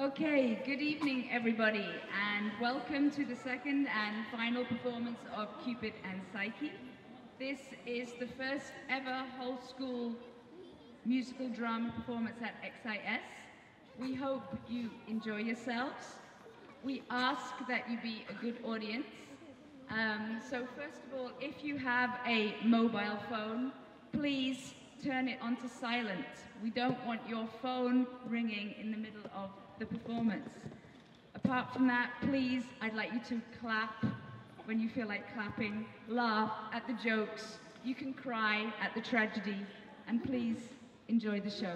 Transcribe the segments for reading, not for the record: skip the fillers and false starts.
Okay, good evening everybody, and welcome to the second and final performance of Cupid and Psyche. This is the first ever whole school musical drama performance at XIS. We hope you enjoy yourselves. We ask that you be a good audience. So first of all, if you have a mobile phone, please turn it onto silent. We don't want your phone ringing in the middle of the performance. Apart from that, please, I'd like you to clap when you feel like clapping, laugh at the jokes, you can cry at the tragedy, and please enjoy the show.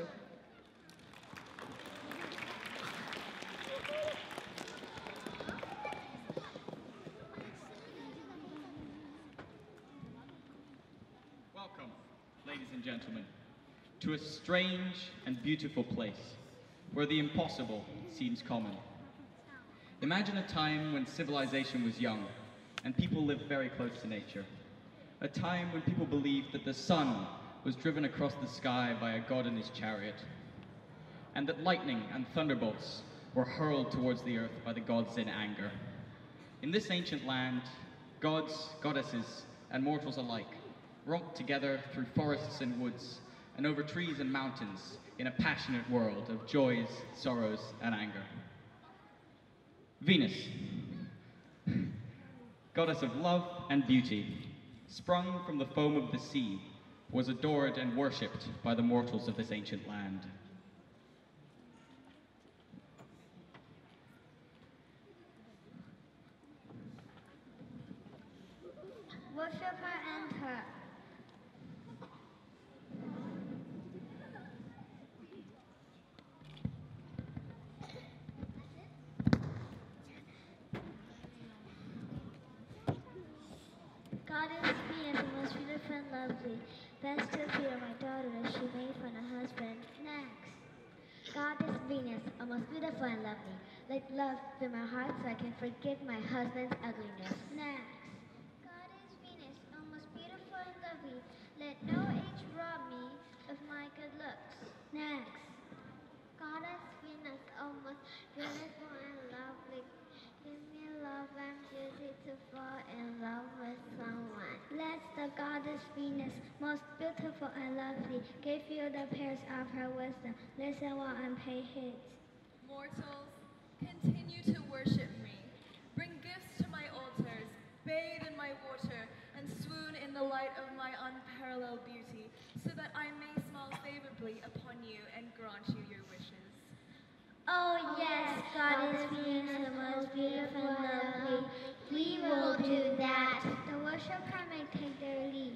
Welcome, ladies and gentlemen, to a strange and beautiful place where the impossible seems common. Imagine a time when civilization was young and people lived very close to nature. A time when people believed that the sun was driven across the sky by a god in his chariot, and that lightning and thunderbolts were hurled towards the earth by the gods in anger. In this ancient land, gods, goddesses, and mortals alike romped together through forests and woods and over trees and mountains in a passionate world of joys, sorrows, and anger. Venus, goddess of love and beauty, sprung from the foam of the sea, was adored and worshipped by the mortals of this ancient land. Worship her and her. Goddess Venus, the most beautiful and lovely, best to appear my daughter as she made for her husband. Next. Goddess Venus, a most beautiful and lovely, let love fill my heart so I can forgive my husband's ugliness. Next. Goddess Venus, a most beautiful and lovely, let no age rob me of my good looks. Next. Goddess Venus, a most beautiful and lovely, give me love and beauty to fall in love with someone. Let the goddess Venus, most beautiful and lovely, give you the pears of her wisdom. Listen while I pay heed. Mortals, continue to worship me. Bring gifts to my altars, bathe in my water, and swoon in the light of my unparalleled beauty, so that I may smile favorably upon you and grant you your wishes. Oh yes, Goddess Venus, the most beautiful and lovely, we will do that. The worshiper may take their leave.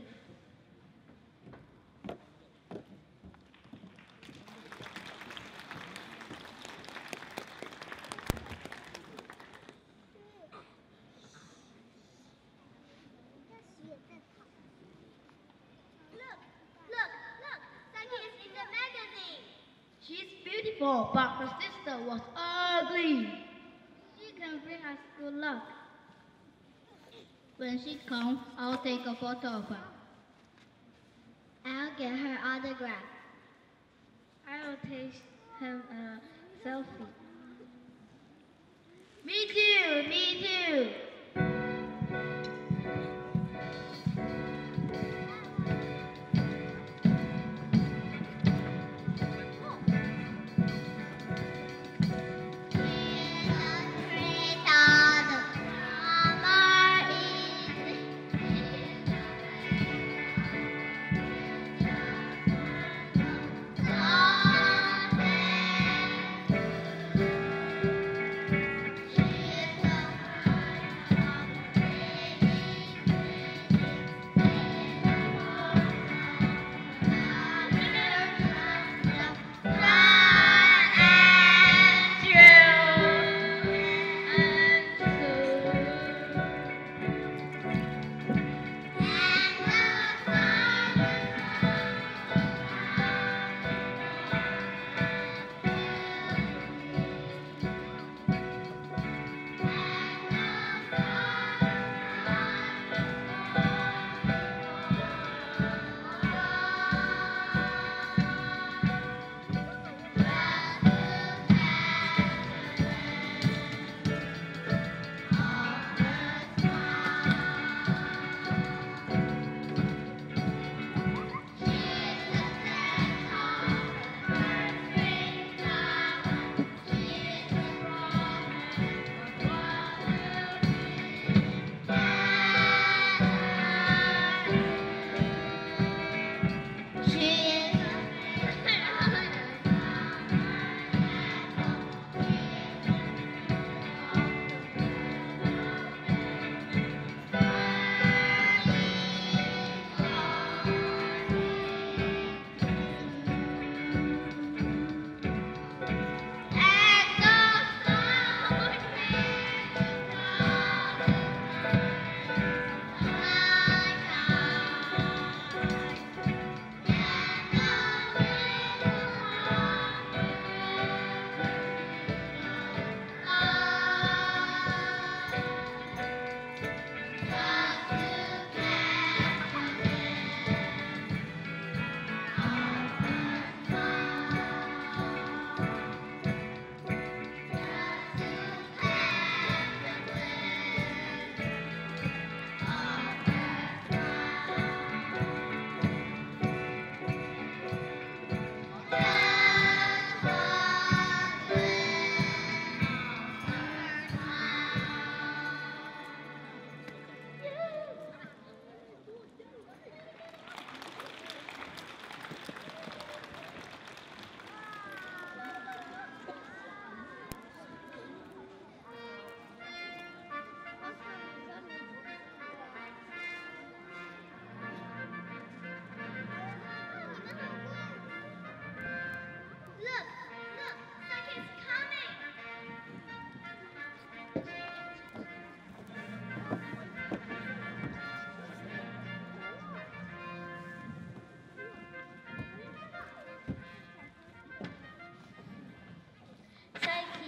Look, Psyche is in the magazine. She's beautiful, but her sister was ugly. She can bring us good luck. When she comes, I'll take a photo of her. I'll get her autograph. I'll take him a selfie. Me too, me too.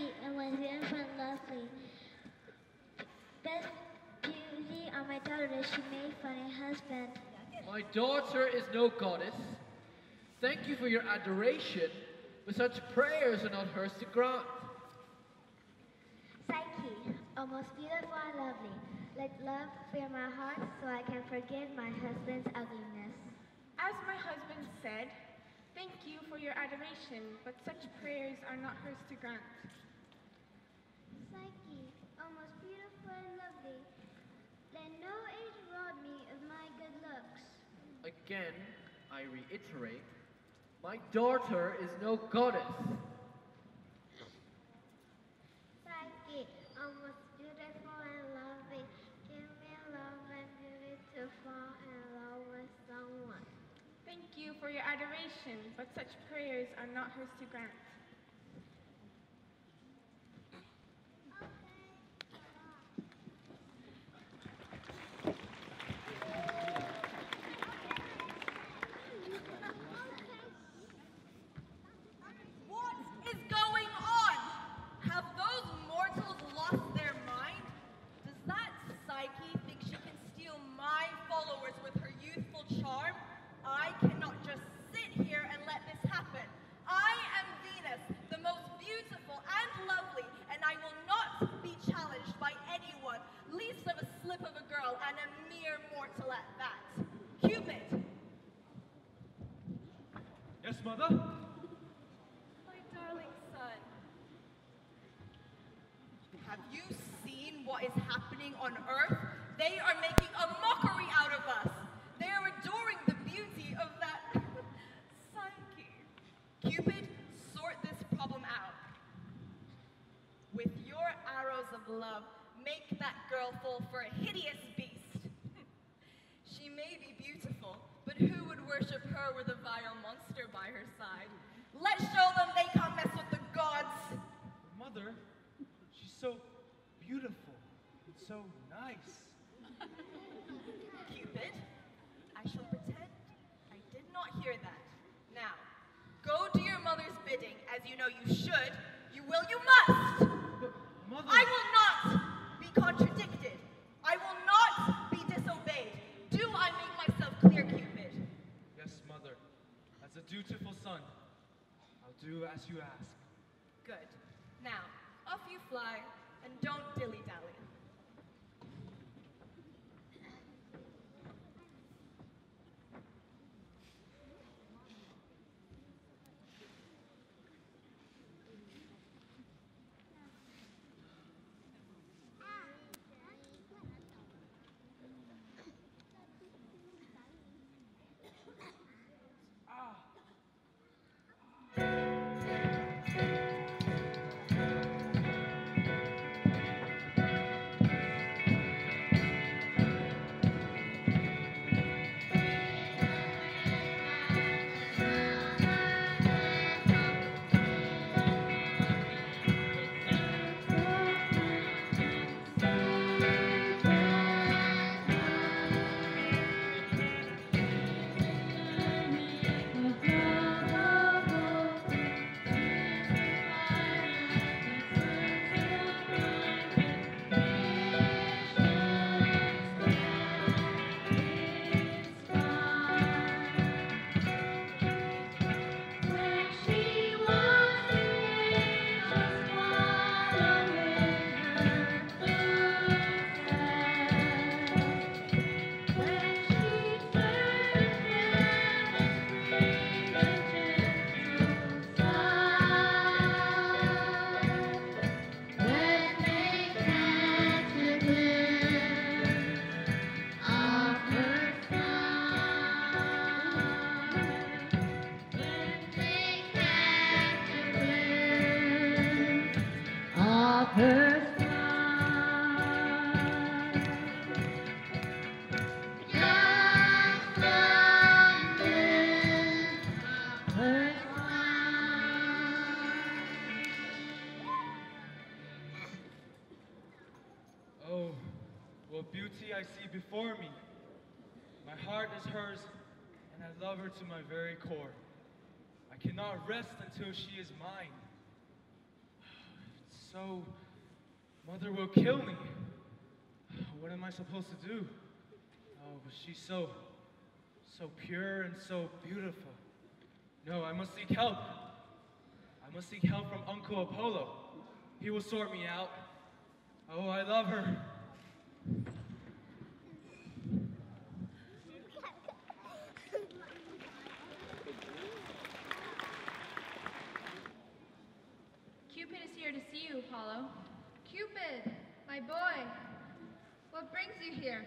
Psyche, and was beautiful and lovely. Best beauty on my daughter that she made for her husband. My daughter is no goddess. Thank you for your adoration, but such prayers are not hers to grant. Psyche, O most beautiful and lovely, let love fill my heart so I can forgive my husband's ugliness. As my husband said, thank you for your adoration, but such prayers are not hers to grant. Psyche, O most beautiful and lovely, let no age rob me of my good looks. Again, I reiterate, my daughter is no goddess. Psyche, O most beautiful and lovely, give me love and beauty to fall in love with someone. Thank you for your adoration, but such prayers are not hers to grant. What is going on? Have those mortals lost their mind? Does that Psyche think she can steal my followers with her youthful charm? I cannot just sit here and let this happen. I am Venus, the most beautiful and lovely, and I will not be challenged by anyone, least of a slip of a girl and a mere mortal at that. Cupid! Yes, Mother? My darling son, have you seen what is happening on Earth? They are making a mockery out of us. They are adoring the beauty of that Psyche. Cupid, sort this problem out. With your arrows of love, make that girl fall for a hideous beast. She may be beautiful, but who would worship her with a vile monster by her side? Let's show them they can't mess with the gods. Mother, she's so beautiful and so nice. Cupid, I shall pretend I did not hear that. Now, go do your mother's bidding, as you know you should. You will, you must! But, Mother... I will not be contradicted. I will not be disobeyed. Do I make myself clear, Cupid? Yes, Mother. As a dutiful son, I'll do as you ask. Good. Now, off you fly, and don't dilly-dally. Oh, what beauty I see before me. My heart is hers, and I love her to my very core. I cannot rest until she is mine. It's so... Mother will kill me. What am I supposed to do? Oh, but she's so pure and so beautiful. No, I must seek help. I must seek help from Uncle Apollo. He will sort me out. Oh, I love her. Cupid is here to see you, Apollo. Cupid, my boy, what brings you here?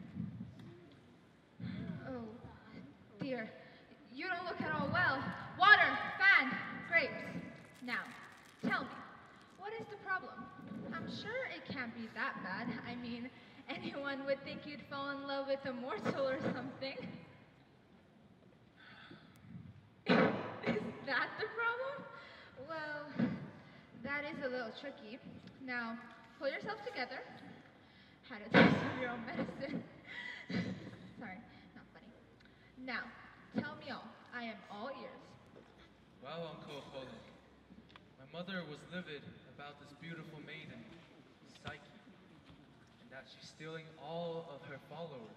Oh, dear, you don't look at all well. Water, fan, grapes. Now, tell me, what is the problem? I'm sure it can't be that bad. I mean, anyone would think you'd fall in love with a mortal or something. Is that the problem? Well, that is a little tricky. Now, pull yourself together. Had a taste of your own medicine. Sorry, not funny. Now, tell me all. I am all ears. Well, Uncle Apollo, my mother was livid about this beautiful maiden, Psyche, and that she's stealing all of her followers.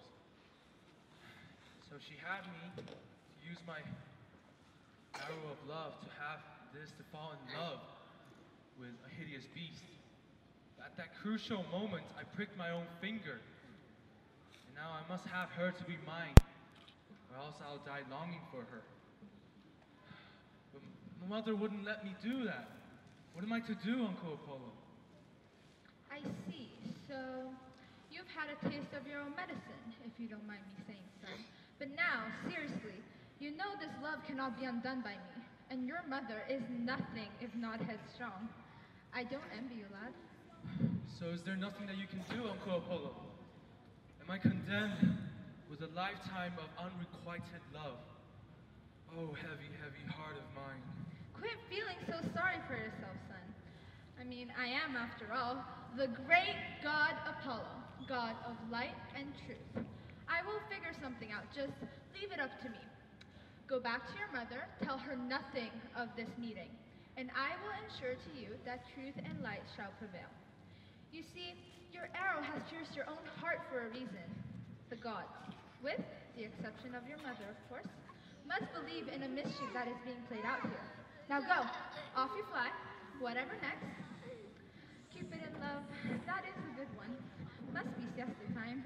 So she had me to use my arrow of love to have this to fall in love with a hideous beast. At that crucial moment, I pricked my own finger. And now I must have her to be mine, or else I'll die longing for her. But my mother wouldn't let me do that. What am I to do, Uncle Apollo? I see. So, you've had a taste of your own medicine, if you don't mind me saying so. But now, seriously, you know this love cannot be undone by me. And your mother is nothing if not headstrong. I don't envy you, lad. So is there nothing that you can do, Uncle Apollo? Am I condemned with a lifetime of unrequited love? Oh, heavy, heavy heart of mine. Quit feeling so sorry for yourself, son. I mean, I am, after all, the great god Apollo, god of light and truth. I will figure something out. Just leave it up to me. Go back to your mother, tell her nothing of this meeting, and I will ensure to you that truth and light shall prevail. You see, your arrow has pierced your own heart for a reason. The gods, with the exception of your mother, of course, must believe in a mischief that is being played out here. Now go, off you fly, whatever next. Cupid in love, that is a good one. Must be siesta time.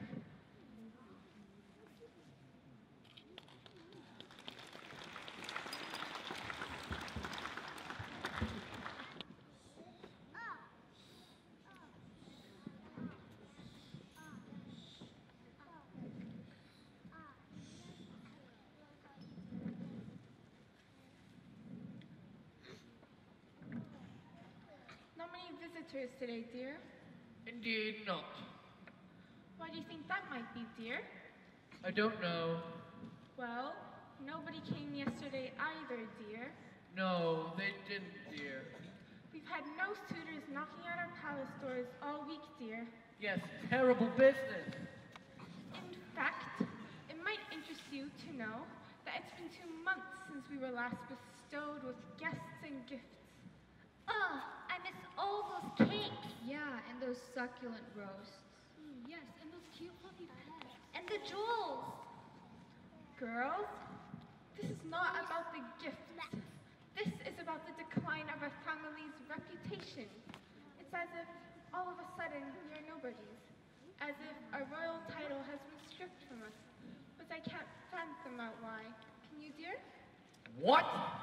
Not many visitors today, dear. Indeed not. Why do you think that might be, dear? I don't know. Well, nobody came yesterday either, dear. No, they didn't, dear. We've had no suitors knocking at our palace doors all week, dear. Yes, terrible business. In fact, it might interest you to know that it's been 2 months since we were last bestowed with guests and gifts. Oh, I miss all those cakes. Yeah, and those succulent roasts. Yes, and those cute fluffy pets. And the jewels. Girls, this is not about the gifts. This is about the decline of our family's reputation. It's as if all of a sudden we are nobodies. As if our royal title has been stripped from us. But I can't fathom out why. Can you, dear? What?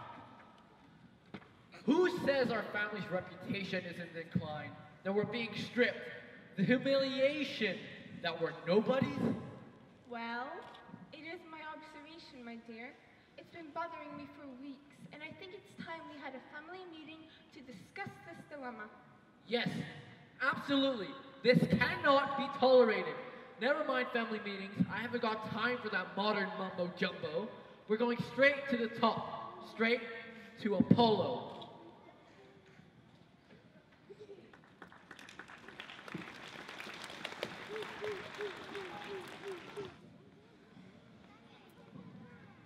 Who says our family's reputation is in decline? That we're being stripped? The humiliation that we're nobodies? Well, it is my observation, my dear. It's been bothering me for weeks, and I think it's time we had a family meeting to discuss this dilemma. Yes, absolutely. This cannot be tolerated. Never mind family meetings. I haven't got time for that modern mumbo jumbo. We're going straight to the top. Straight to Apollo.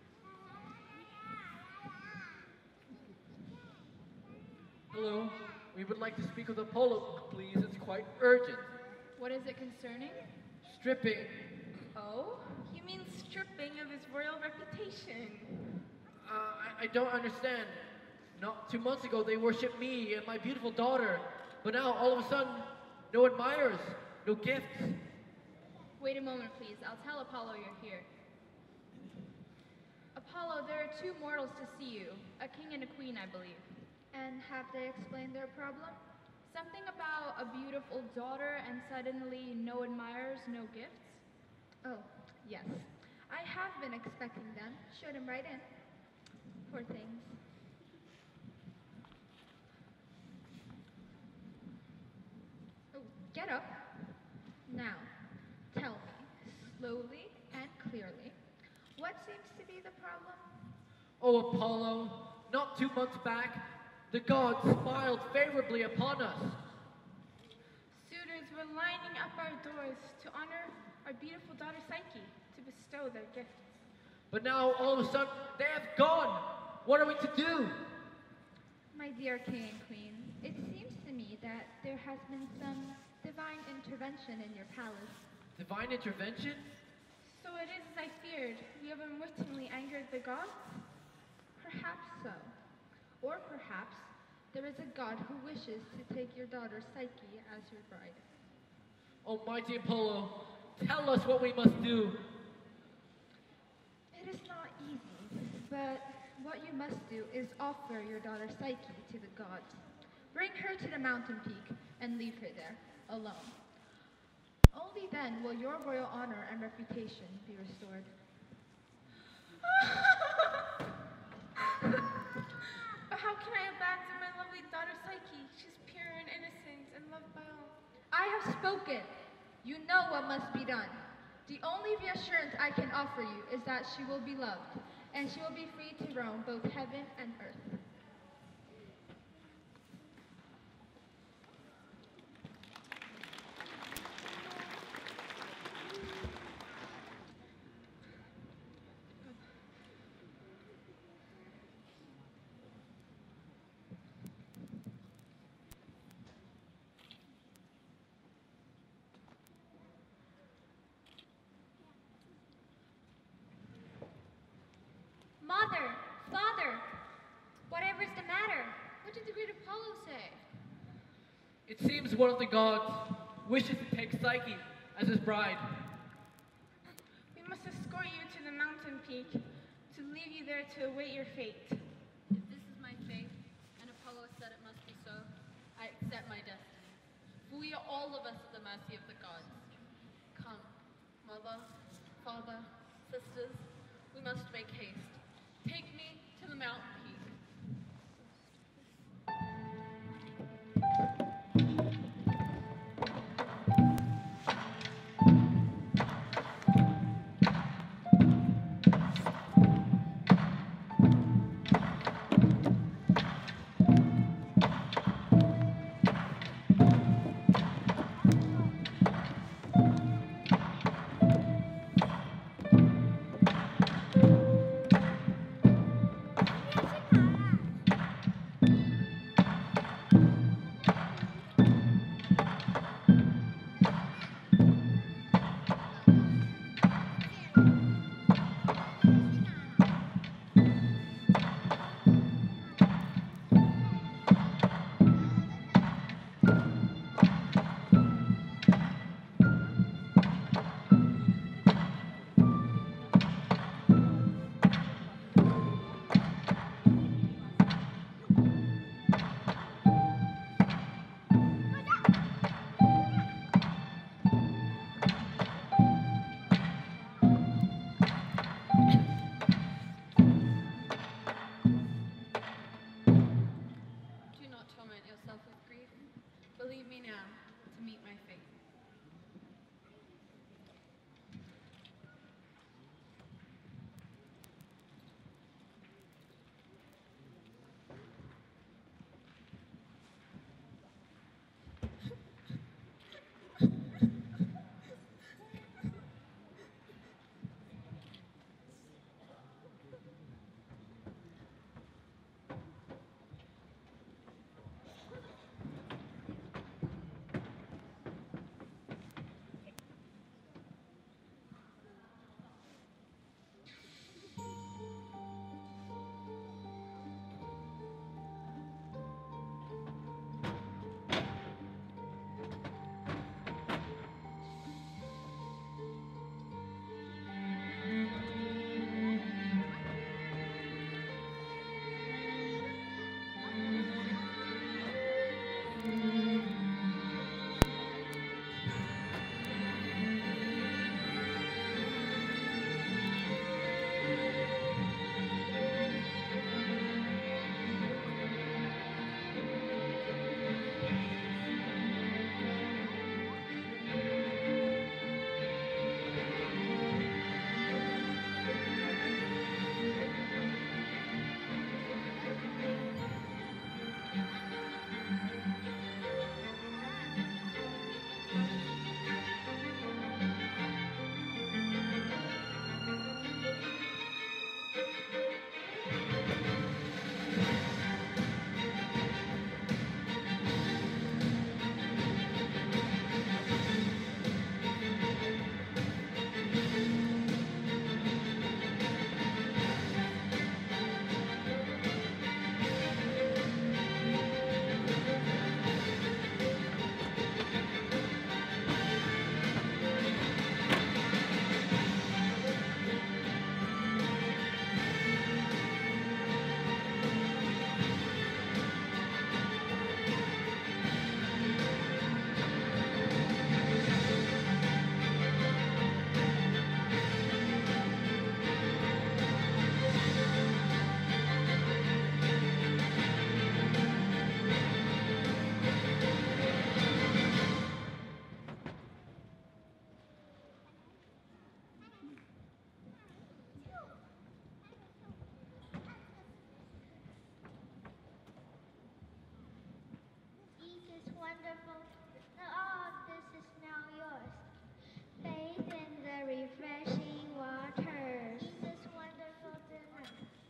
Hello, We would like to speak with Apollo, please. It's quite urgent. What is it concerning? Stripping. Oh, you mean stripping of his royal reputation. I don't understand. Not 2 months ago, they worshipped me and my beautiful daughter. But now, all of a sudden, no admirers, no gifts. Wait a moment, please. I'll tell Apollo you're here. Apollo, there are 2 mortals to see you, a king and a queen, I believe. And have they explained their problem? Something about a beautiful daughter and suddenly no admirers, no gifts? Oh, Yes. I have been expecting them. Show them right in. Poor things. Oh, get up. Now, tell me, slowly and clearly, what seems to be the problem? Oh, Apollo, not 2 months back, the gods smiled favorably upon us. Suitors were lining up our doors to honor our beautiful daughter Psyche, to bestow their gifts. But now, all of a sudden, they have gone. What are we to do? My dear king and queen, it seems to me that there has been some divine intervention in your palace. Divine intervention? So it is as I feared. We have unwittingly angered the gods? Perhaps so. Or perhaps there is a god who wishes to take your daughter Psyche as your bride. Almighty Apollo, tell us what we must do. It is not easy, but what you must do is offer your daughter Psyche to the gods. Bring her to the mountain peak and leave her there, alone. Only then will your royal honor and reputation be restored. But how can I abandon my lovely daughter Psyche? She's pure and innocent and loved by all. I have spoken. You know what must be done. The only reassurance I can offer you is that she will be loved, and she will be free to roam both heaven and earth. Mother, father, whatever's the matter? What did the great Apollo say? It seems one of the gods wishes to take Psyche as his bride. We must escort you to the mountain peak, to leave you there to await your fate. If this is my fate, and Apollo said it must be so, I accept my destiny. For we are all of us at the mercy of the gods. Come, mother, father, sisters, we must make haste. Take me to the mountain peak. Do not torment yourself with grief. Believe me now to meet my fate. wonderful. All this is now yours. Bathe in the refreshing waters. Eat this wonderful dinner.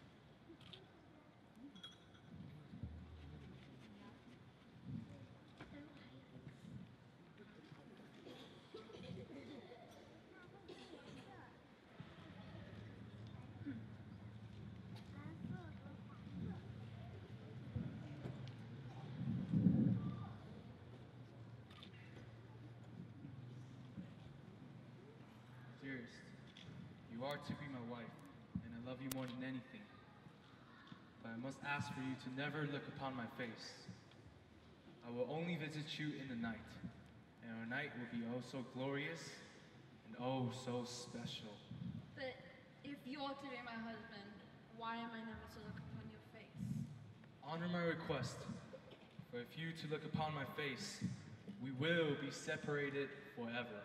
Dearest, you are to be my wife, and I love you more than anything. But I must ask for you to never look upon my face. I will only visit you in the night, and our night will be oh so glorious and oh so special. But if you are to be my husband, why am I never to look upon your face? Honor my request, for if you to look upon my face, we will be separated forever.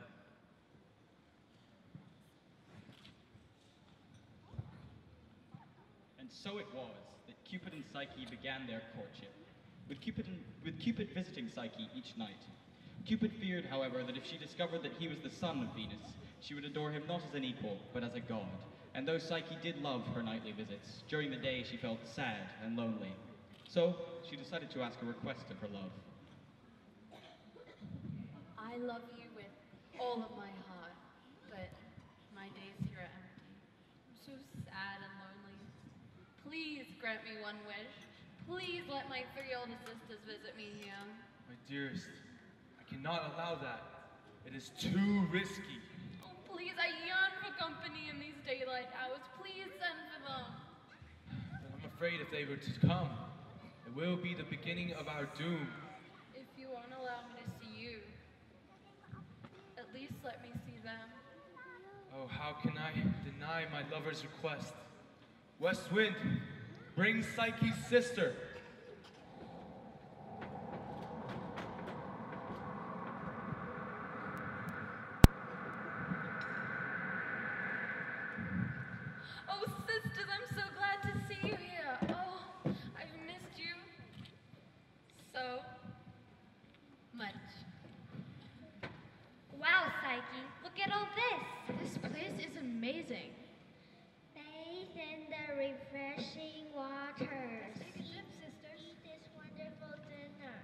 And so it was that Cupid and Psyche began their courtship, with Cupid visiting Psyche each night. Cupid feared, however, that if she discovered that he was the son of Venus, she would adore him not as an equal, but as a god. And though Psyche did love her nightly visits, during the day she felt sad and lonely. So she decided to ask a request of her love. I love you with all of my heart, but my days here are empty. I'm so sad and lonely. Please grant me one wish. Please let my 3 older sisters visit me here. My dearest, I cannot allow that. It is too risky. Oh, please, I yearn for company in these daylight hours. Please send for them. But I'm afraid if they were to come, it will be the beginning of our doom. If you won't allow me to see you, at least let me see them. Oh, how can I deny my lover's request? West Wind, bring Psyche's sister. Oh, sisters, I'm so glad to see you here. Oh, I've missed you so much. Wow, Psyche, look at all this. This place is amazing. Bathe in the refreshing waters. Take a dip, sisters. Eat this wonderful dinner.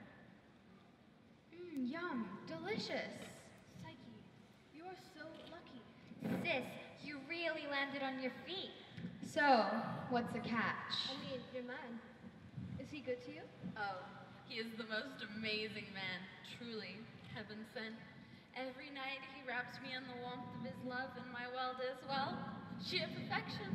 Yum, delicious. Psyche, you are so lucky. Sis, you really landed on your feet. So, what's the catch? I mean, your man. Is he good to you? Oh, he is the most amazing man, truly heaven sent. Every night he wraps me in the warmth of his love, and my world is, well, sheer perfection.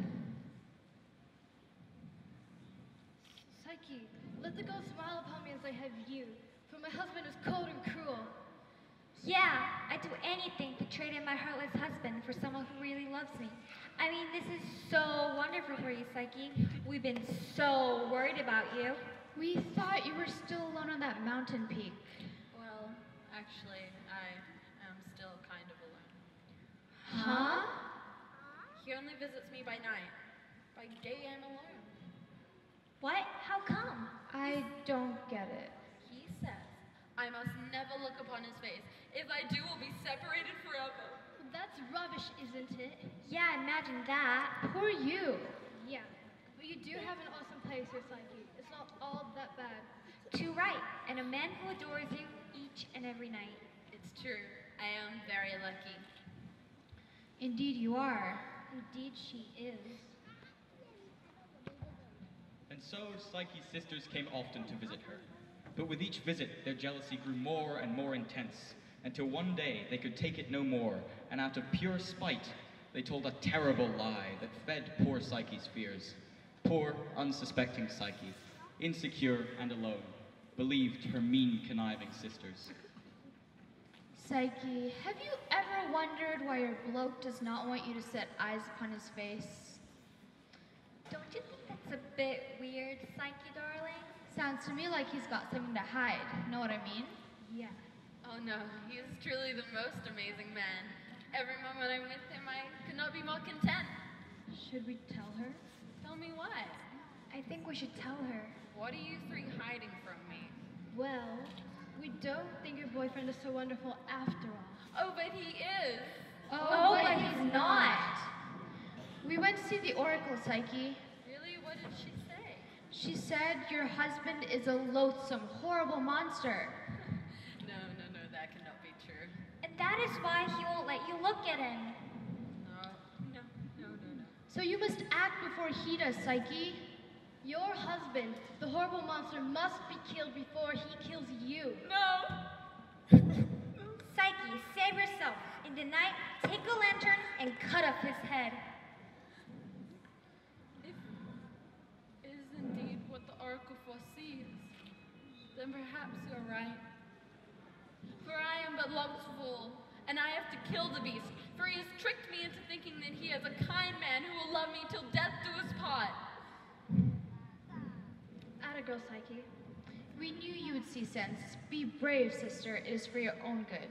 Psyche, let the gods smile upon me as I have you, for my husband is cold and cruel. Yeah, I'd do anything to trade in my heartless husband for someone who really loves me. I mean, this is so wonderful for you, Psyche. We've been so worried about you. We thought you were still alone on that mountain peak. Well, actually, I am still kind of alone. Huh? He only visits me by night. By day, I'm alone. What? How come? I don't get it. He says I must never look upon his face. If I do, we'll be separated forever. That's rubbish, isn't it? Yeah, imagine that. Poor you. Yeah, but you do have an awesome place here, Psyche. It's not all that bad. Too right. And a man who adores you each and every night. It's true. I am very lucky. Indeed you are. Indeed she is. And so Psyche's sisters came often to visit her. But with each visit, their jealousy grew more and more intense, until one day they could take it no more, and out of pure spite, they told a terrible lie that fed poor Psyche's fears. Poor, unsuspecting Psyche, insecure and alone, believed her mean, conniving sisters. Psyche, have you ever wondered why your bloke does not want you to set eyes upon his face? Don't you think that's a bit weird, Psyche, darling? Sounds to me like he's got something to hide. Know what I mean? Yeah. Oh no, he is truly the most amazing man. Every moment I'm with him, I could not be more content. Should we tell her? Tell me what? I think we should tell her. What are you 3 hiding from me? Well, we don't boyfriend is so wonderful after all. Oh, but he is. Oh, but he's not. We went to see the oracle, Psyche. Really? What did she say? She said your husband is a loathsome, horrible monster. No, that cannot be true. And that is why he won't let you look at him. No. So you must act before he does, Psyche. Your husband, the horrible monster, must be killed before he kills you. No! Psyche, save yourself. In the night, take a lantern and cut off his head. If it is indeed what the oracle foresees, then perhaps you're right. For I am but love's fool, and I have to kill the beast, for he has tricked me into thinking that he is a kind man who will love me till death do us part. Atta girl, Psyche. We knew you would see sense. Be brave, sister. It is for your own good.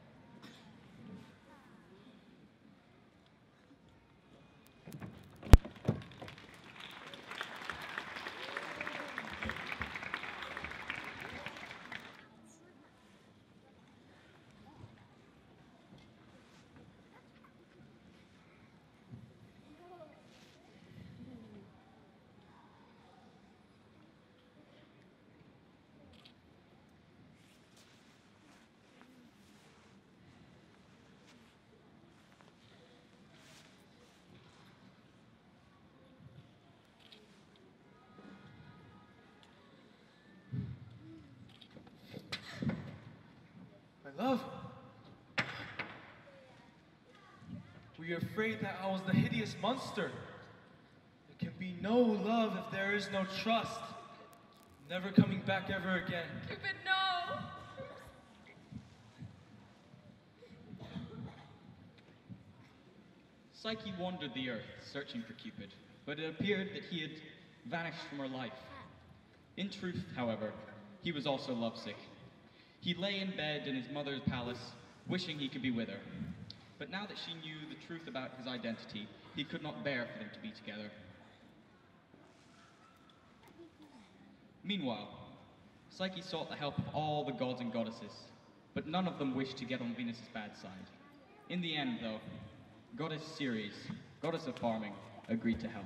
My love. Were you afraid that I was the hideous monster? There can be no love if there is no trust. Never coming back ever again. Cupid, no! Psyche wandered the earth, searching for Cupid, but it appeared that he had vanished from her life. In truth, however, he was also lovesick. He lay in bed in his mother's palace, wishing he could be with her. But now that she knew the truth about his identity, he could not bear for them to be together. Meanwhile, Psyche sought the help of all the gods and goddesses, but none of them wished to get on Venus's bad side. In the end, though, Goddess Ceres, goddess of farming, agreed to help.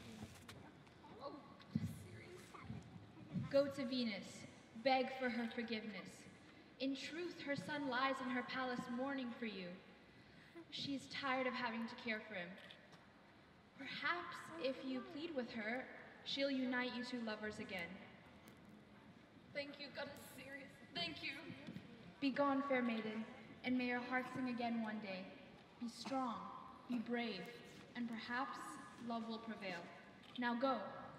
Go to Venus. Beg for her forgiveness. In truth, her son lies in her palace mourning for you. She is tired of having to care for him. Perhaps if you plead with her, she'll unite you two lovers again. Thank you, Goddess Ceres. Thank you. Be gone, fair maiden, and may your heart sing again one day. Be strong, be brave, and perhaps love will prevail. Now go.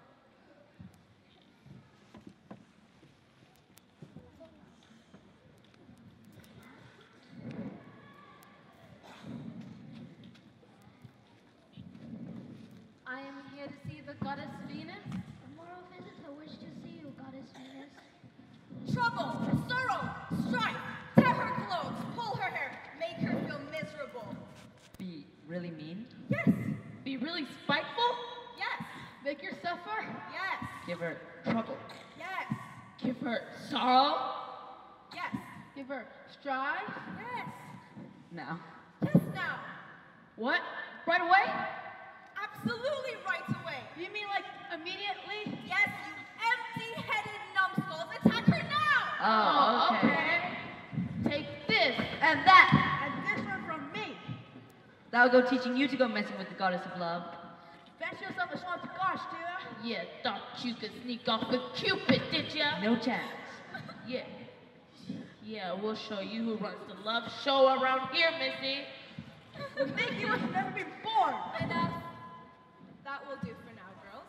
I am here to see the Goddess Venus. Tomorrow visitor wish to see you, Goddess Venus. Trouble, sorrow, strife, tear her clothes, pull her hair, make her feel miserable. Be really mean? Yes, Be really spiteful? yes, Make her suffer? yes, Give her trouble. yes, Give her sorrow? yes, Give her strife? yes, Now. yes now. What? Right away? Absolutely right away. You mean like immediately? Yes, you empty-headed numbskulls, attack her now! Oh, okay. Take this and that. And this one from me. That'll go teaching you to go messing with the goddess of love. Fetch yourself a shot to gosh, dear. Yeah, thought you could sneak off with Cupid, did ya? No chance. Yeah. Yeah, we'll show you who runs the love show around here, Missy. You think you must have never been born. Enough. That will do for now, girls.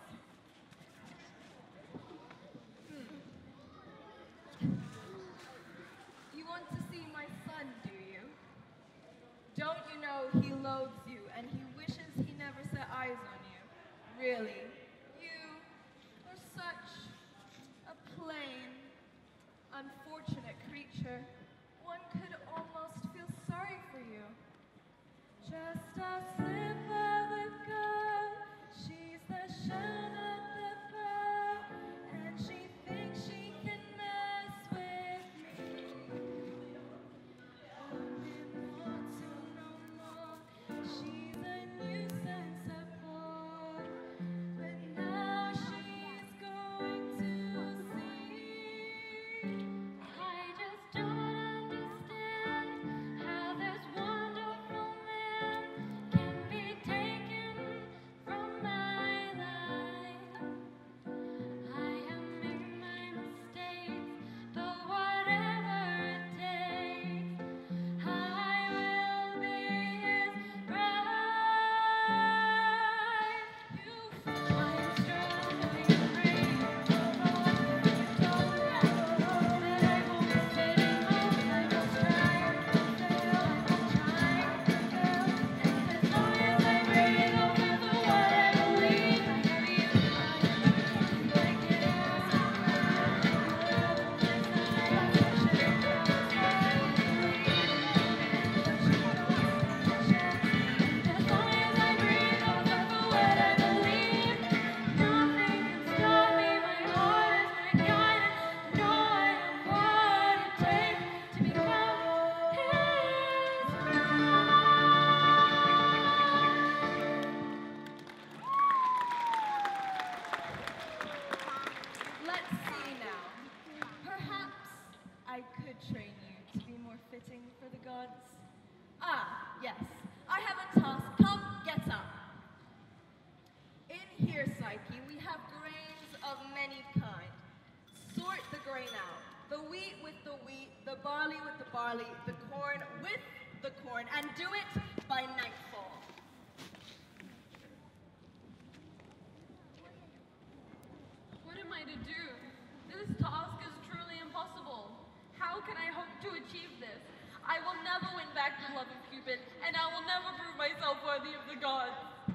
You want to see my son, do you? Don't you know he loathes you and he wishes he never set eyes on you? Really? You are such a plain, unfortunate creature. One could almost feel sorry for you. Just a slip of the girl, she's the shell of the pearl, and she thinks she can mess with me. gods. Ah, yes, I have a task. Come, get up. In here, Psyche, we have grains of many kinds. Sort the grain out. The wheat with the wheat, the barley with the barley, the corn with the corn, and do it by nightfall. What am I to do? This task is truly impossible. How can I hope to achieve this? I will never win back the love of Cupid, and I will never prove myself worthy of the gods.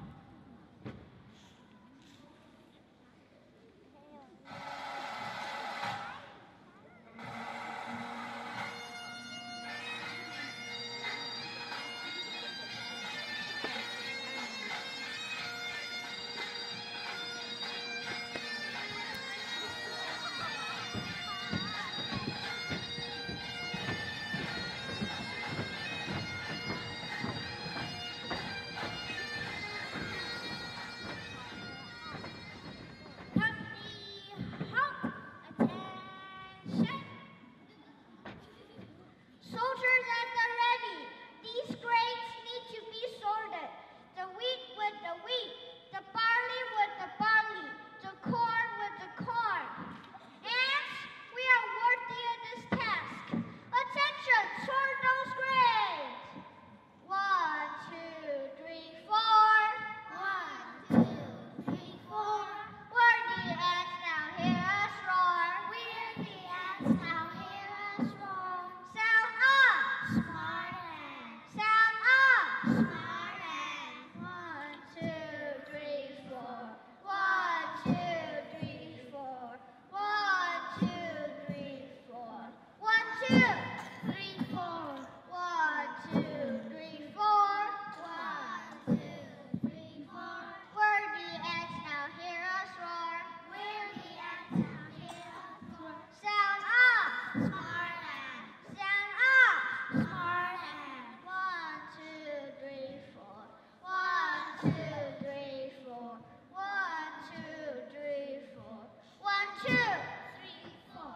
Soldiers at the ready. These grains need to be sorted. The wheat with the wheat, the barley with the barley, the corn with the corn. Ants, we are worthy of this task. Attention, sort those grains. 1, 2, 3, 4. 1, 2, 3, 4. Worthy ants, now hear us roar. We're the ants, now hear us roar. Sound up! Smart ants. Sound up! Smart ants. 1, 2, 3, 4. 1, 2, 3, 4. 1, 2, 3, 4. 1, 2, 3, 4. 1, 2, 3, 4. 1, 2, 3, 4. Worthy ants, now hear us roar. Worthy ants, now hear us roar. Sound up! Smart ants. Sound up! Smart ants. 1, 2, 3, 4. 1, 2, 3, 4. 1, 2, 3, 4. 1, 2, 3, 4.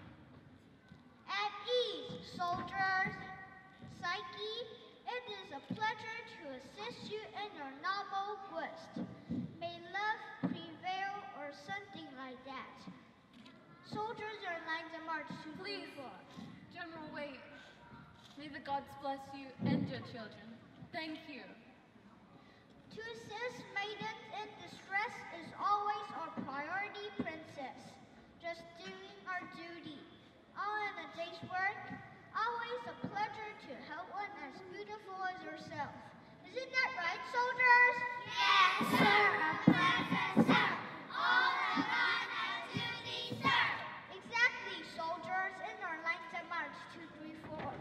At ease, soldiers. Psyche, it is a pleasure to assist you in your noble quest. May love prevail or something like that. Soldiers, your lines of march to Please, 4. General, wait. May the gods bless you and your children. Thank you. To assist maidens in distress is always our priority, princess. Just doing our duty. All in a day's work, always a pleasure to help one as beautiful as yourself. Isn't that right, soldiers? Yes, sir. A pleasant sir. All that run as duty, sir. Exactly, soldiers. In our lines of march, 2, 3, 4.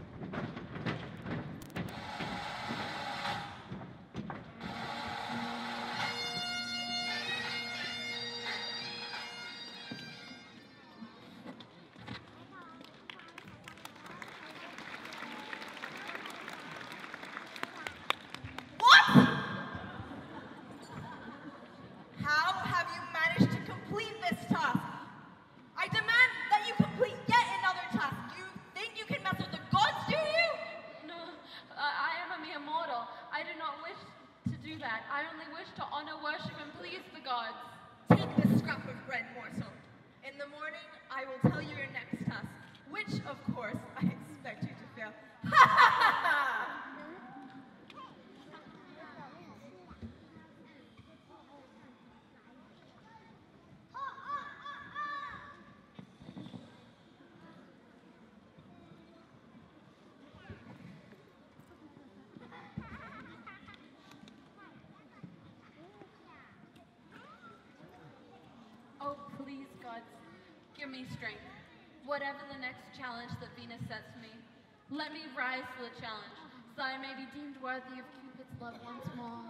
What? How have you managed to complete this task? I demand that you complete yet another task. You think you can mess with the gods, do you? No, I am a mere mortal. I do not wish to do that. I only wish to honor, worship, and please the gods. Take this scrap of bread morsel. In the morning, I will tell you your next task, which, of course, I expect you to fail. Ha ha ha ha! Oh, please, gods, give me strength. Whatever the next challenge that Venus sets me, let me rise to the challenge, so I may be deemed worthy of Cupid's love once more.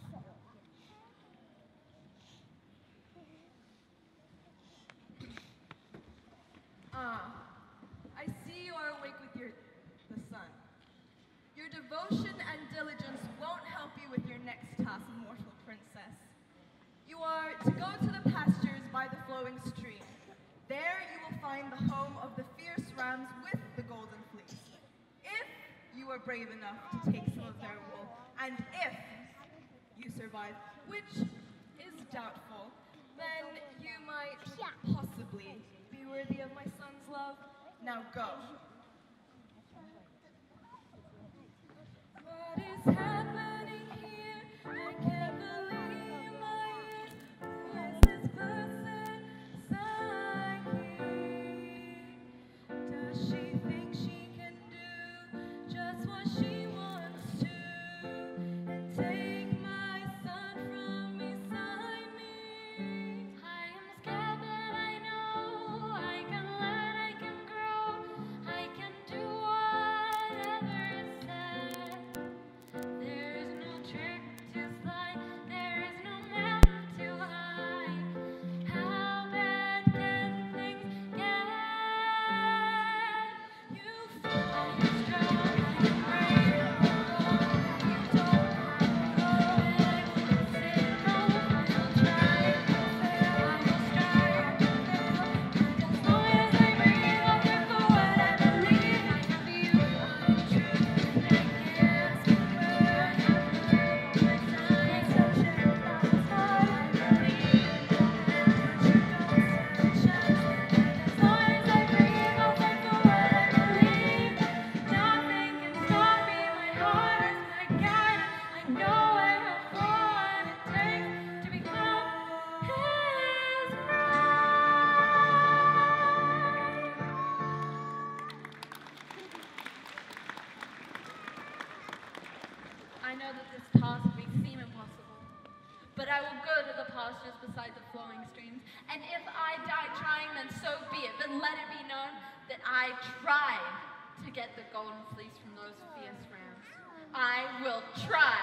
I see you are awake with the sun. Your devotion and diligence won't help you with your next task, mortal princess. You are to go to the pastures by the flowing stream. There you will find the home of the fierce rams with the golden fleece. If are brave enough to take some of their wool. And if you survive, which is doubtful, then you might possibly be worthy of my son's love. Now go. What is happening here? I can't believe my ears. Who is this person? Psyche. Does she think she can do just what she wants to and take my son from beside me? I am scared that I know I can learn, I can grow, I can do whatever is said. There is no trick to slide, there is no mountain to hide. How bad can things get? You feel strong and brave, you don't have to say no. I'll try to fail, I will strive to fail. As long as I breathe, I'll live for what I believe. I feel my truth, and I can't speak words. My signs have checked out the stars. I believe in the you don't stand a chance. As long as I breathe, I'll fight for what I believe. Nothing can stop me, my heart is my guide. I know I have what it takes to become his bride. I know that this task may seem impossible, but I will go to the pastures beside the flowing streams, and if I die trying, then so be it. But let it be known that I tried to get the golden fleece from those fierce rams. I will try.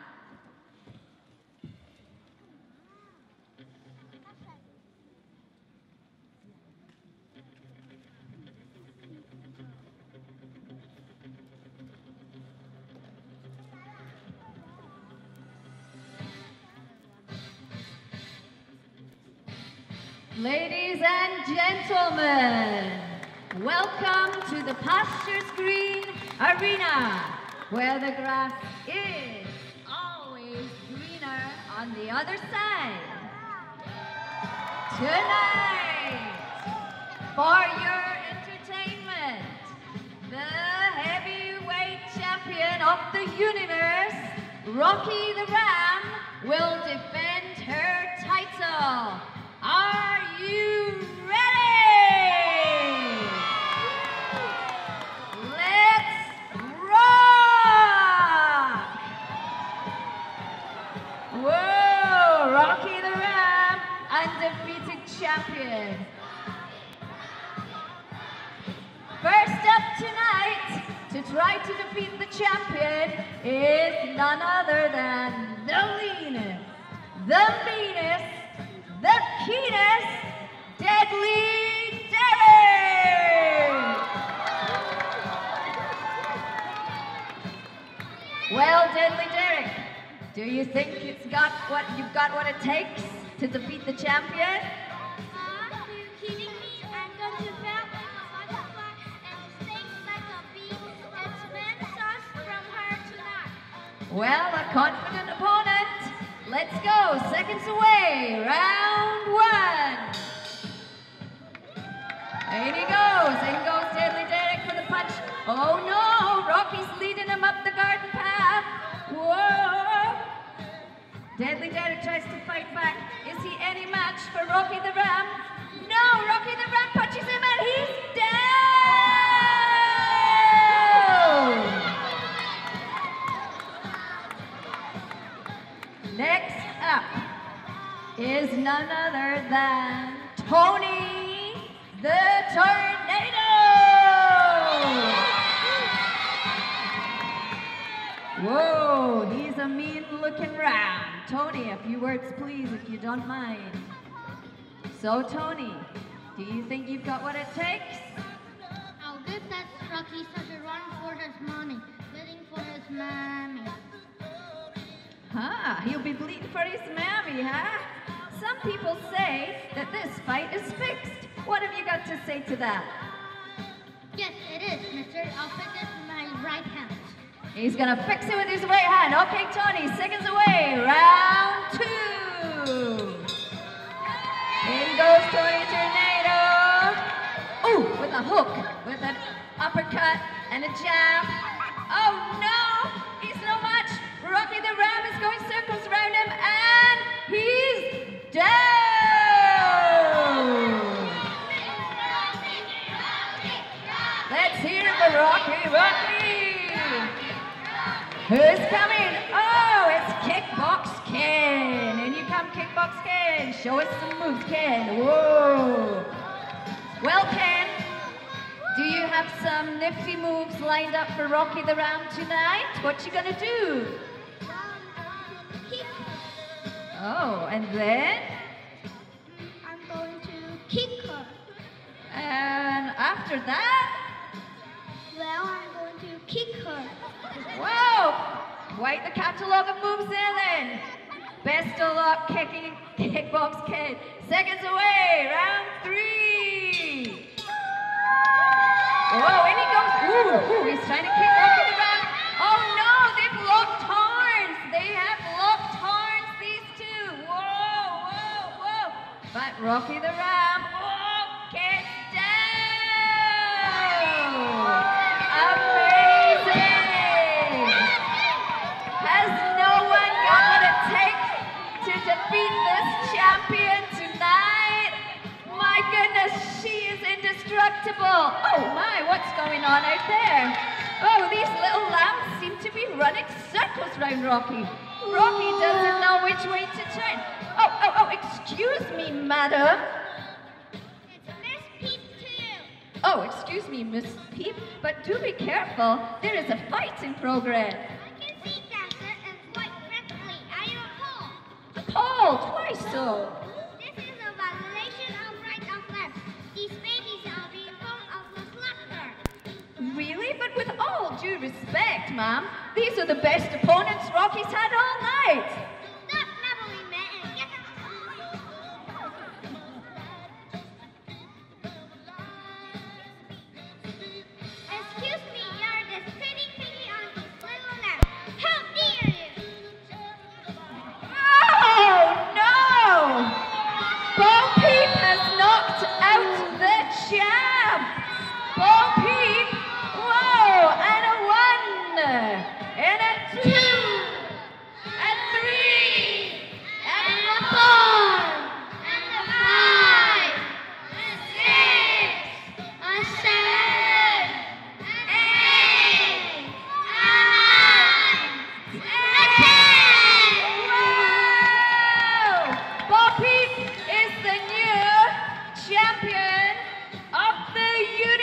Ladies and gentlemen, welcome to the Pastures Green Arena, where the grass is always greener on the other side. Tonight, for your entertainment, the heavyweight champion of the universe, Rocky the Ram, will defend her title. Are you ready? Let's rock! Whoa, Rocky the Ram, undefeated champion. First up tonight to try to defeat the champion is none other than the leanest, the meanest, the keenest, Deadly Derek! Well, Deadly Derek, do you think you've got what it takes to defeat the champion? Are you kidding me? I'm going to feel like a butterfly and sting like a bee and demand sauce from her tonight. Well, a confident opponent. Let's go, seconds away, round one. In he goes Deadly Derek for the punch. Oh no, Rocky's leading him up the garden path. Whoa. Deadly Derek tries to fight back. Is he any match for Rocky the Ram? No, Rocky the Ram punches him and he's down. Next up is none other than Tony the Tornado! Whoa, he's a mean-looking ram. Tony, a few words please, if you don't mind. So, Tony, do you think you've got what it takes? I'll give that Rocky such a run for his money, bleeding for his mammy. Huh, he'll be bleeding for his mammy, huh? Some people say that this fight is fixed. What have you got to say to that? Yes, it is, mister. I'll fit this in my right hand. He's gonna fix it with his right hand. Okay, Tony, seconds away. Round 2. In goes Tony Tornado. Ooh, with a hook, with an uppercut and a jab. Oh no, he's no match. Rocky the Ram is going circles around him and he's down. Let's hear it for Rocky. Who's coming? Oh, it's Kickbox Ken. In you come, Kickbox Ken. Show us some moves, Ken. Whoa. Well, Ken, do you have some nifty moves lined up for Rocky the Ram tonight? What you gonna do? Kick. Oh, and then? I'm going to kick her. And after that? Well, I'm going to kick her. Whoa! Quite the catalogue of moves there then. Best of luck kicking Kickbox Kid. Seconds away, round 3. Whoa, in he goes. Ooh, he's trying to kick Rocky the Ram. Oh no, they've locked horns. They have locked horns, these two. Whoa. But Rocky the Ram, gets down. Amazing. Has no one got what it takes to defeat this champion tonight? My goodness, she is indestructible. Oh my, what's going on out there? Oh, these little lambs seem to be running circles round Rocky. Rocky doesn't know which way to turn. Oh, excuse me, madam. It's Miss Peep too. Oh, excuse me, Miss Peep, but do be careful. There is a fight in progress. I can see that and quite correctly. Are you appalled? Appalled? Why so? This is a violation of right of left. These babies are being born of the slaughter. Really? But with all due respect, ma'am, these are the best opponents Rocky's had all night. Stop nabbling, man, and get them. Excuse me, you're this pretty piggy on this little lamb. How dare you? Oh, no! Bo Peep has knocked out the champ. Bo Peep, whoa, and a 1, and a 2, and 3, and a 4, And a 5, and 6, and 7, and 8, and 9, and 10. Whoa! Bo Peep is the new champion of the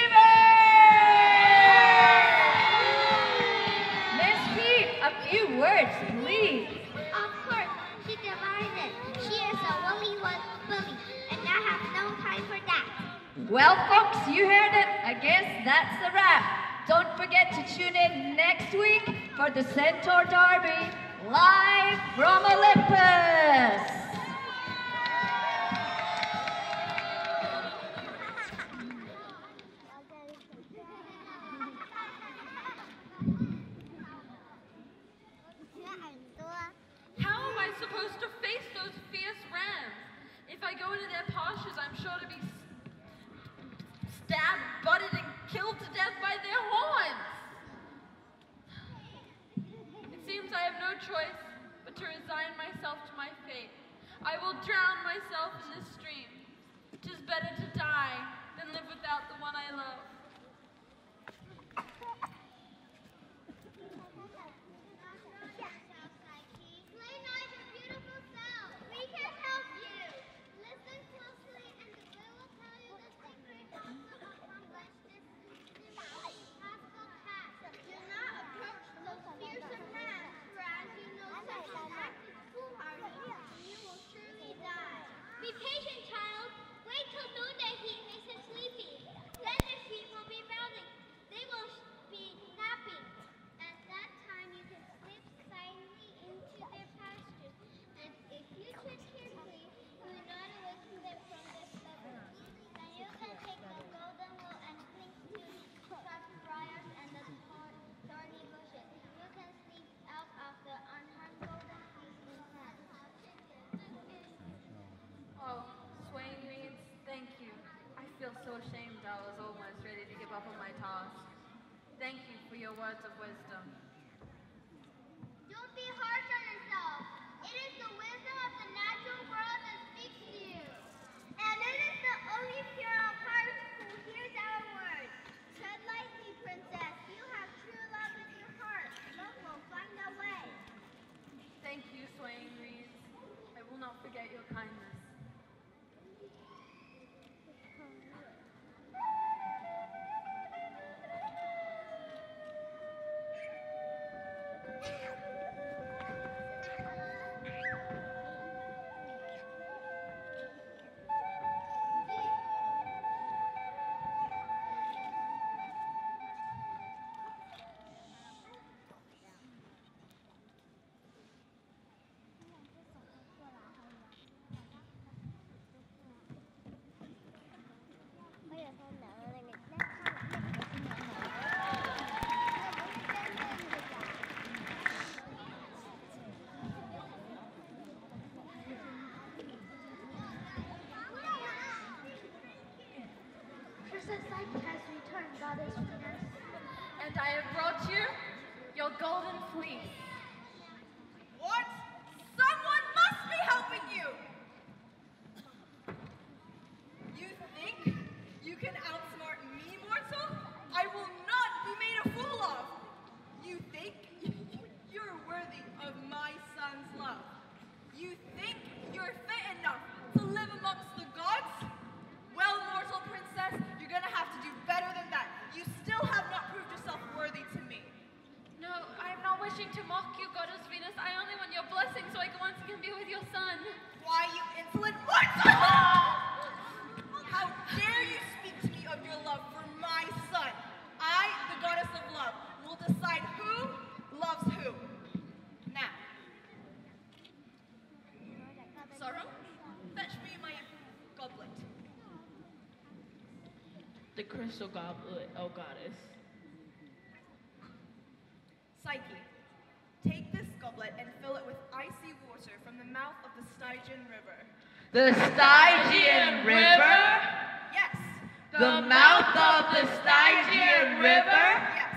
universe! Miss Peep, a few words, please. Of course, she divided. She is a woolly one bully, and I have no time for that. Well, folks, you heard it. I guess that's the wrap. Don't forget to tune in next week for the Centaur Derby, live from Olympus. How am I supposed to face those fierce rams? If I go into their pastures, I'm sure to be stabbed, butted, and killed to death by their horns. It seems I have no choice but to resign myself to my fate. I will drown myself in this stream. 'Tis better to die than live without the one I love. Play nice and beautiful sound. We can help you. Listen closely, and the girl will tell you the secret of the accomplished possible task. Do not approach those fearsome rams, for as you know, such an act is foolhardy, and you will surely die. Be patient, child. Wait till noonday heat makes him sleepy. Then the sheep ashamed I was almost ready to give up on my task. Thank you for your words of wisdom. Don't be harsh on yourself. It is the wisdom of the natural world that speaks to you. And it is the only pure of heart who hears our words. Tread lightly, princess. You have true love in your heart. Love will find a way. Thank you, swaying reeds. I will not forget your kindness. Princess Psyche has returned, Goddess Venus. And I have brought you your golden fleece. What? Someone must be helping you! You think you can outsmart me, mortal? I will not be made a fool of! You think you're worthy of my son's love? You think you're fit enough to live amongst the gods? Well, mortal princess, you're gonna have to do better than that. You still have not proved yourself worthy to me. No, I am not wishing to mock you, Goddess Venus. I only want your blessing so I can once again be with your son. Why, you insolent mortal! How dare you speak to me of your love for my son? I, the goddess of love, will decide who loves who. Now, Sorrow, fetch me my goblet. The crystal goblet, oh goddess. Psyche, take this goblet and fill it with icy water from the mouth of the Stygian River. The Stygian River? Yes. The mouth of the Stygian River? Yes.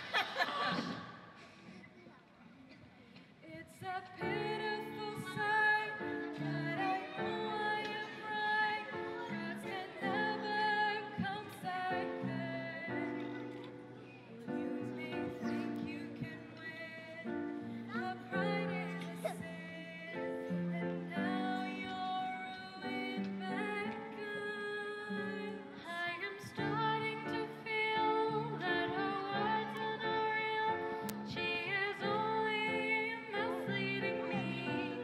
It's a pitiful sight, but I know I am right. Gods can never come second. You may think you can win, but pride is a sin, and now you're ruined back good. I am starting to feel that her words are not real. She is only misleading me.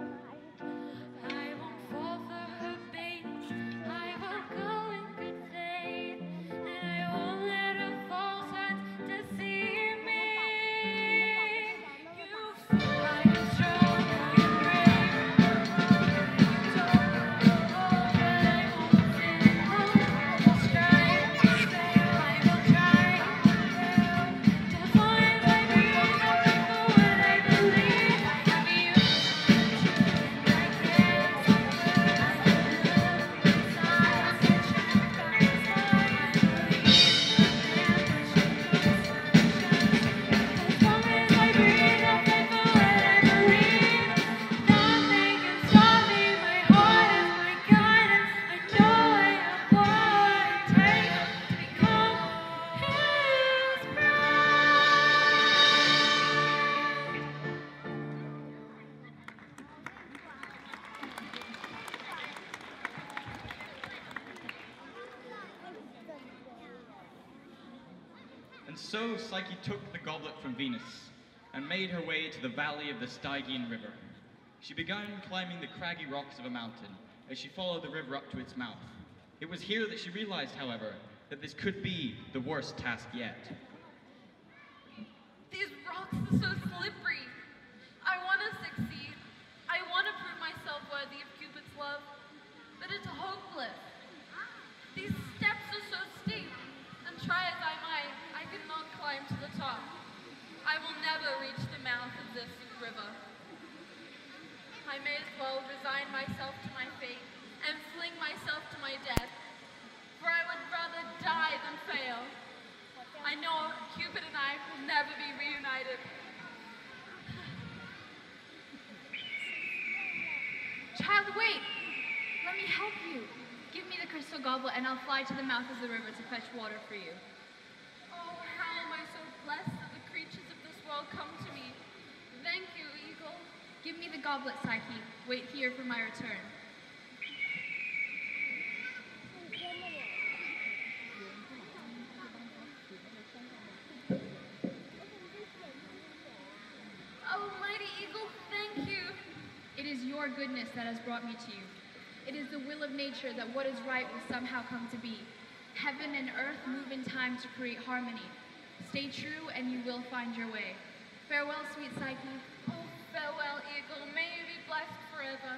I won't fall for her bait. I will go in good faith, and I won't let her falsehoods deceive me. I am strong and brave. You don't know that I won't sin. I will strive to stay. I will try to live. As long as I breathe, I'll faithful what I believe. You And so Psyche took the goblet from Venus and made her way to the valley of the Stygian River. She began climbing the craggy rocks of a mountain as she followed the river up to its mouth. It was here that she realized, however, that this could be the worst task yet. These rocks are so slippery. I want to succeed. I want to prove myself worthy of Cupid's love, but it's hopeless. These steps are so steep, and try as I might, I could not climb to the top. I will never reach the mouth of this river. I may as well resign myself to my fate and fling myself to my death. for I would rather die than fail. I know Cupid and I will never be reunited. Child, wait! Let me help you. Give me the crystal goblet and I'll fly to the mouth of the river to fetch water for you. Oh, how am I so blessed that the creatures of this world come to me. Thank you, Eagle. Give me the goblet, Psyche. Wait here for my return. Oh, mighty Eagle, thank you. It is your goodness that has brought me to you. It is the will of nature that what is right will somehow come to be. Heaven and earth move in time to create harmony. Stay true and you will find your way. Farewell, sweet Psyche. Oh, farewell, Eagle. May you be blessed forever.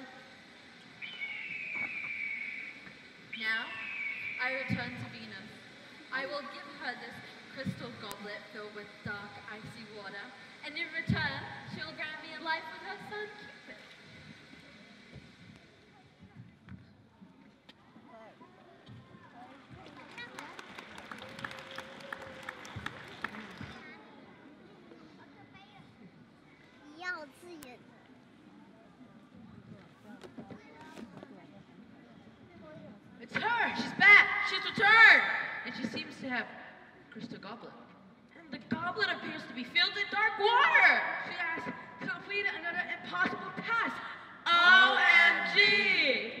Now, I return to Venus. I will give her this crystal goblet filled with dark, icy water, and in return, she will grant me a life with her son, Cupid. It's her! She's back! She's returned! And she seems to have a crystal goblet. And the goblet appears to be filled with dark water! She has completed another impossible task. OMG!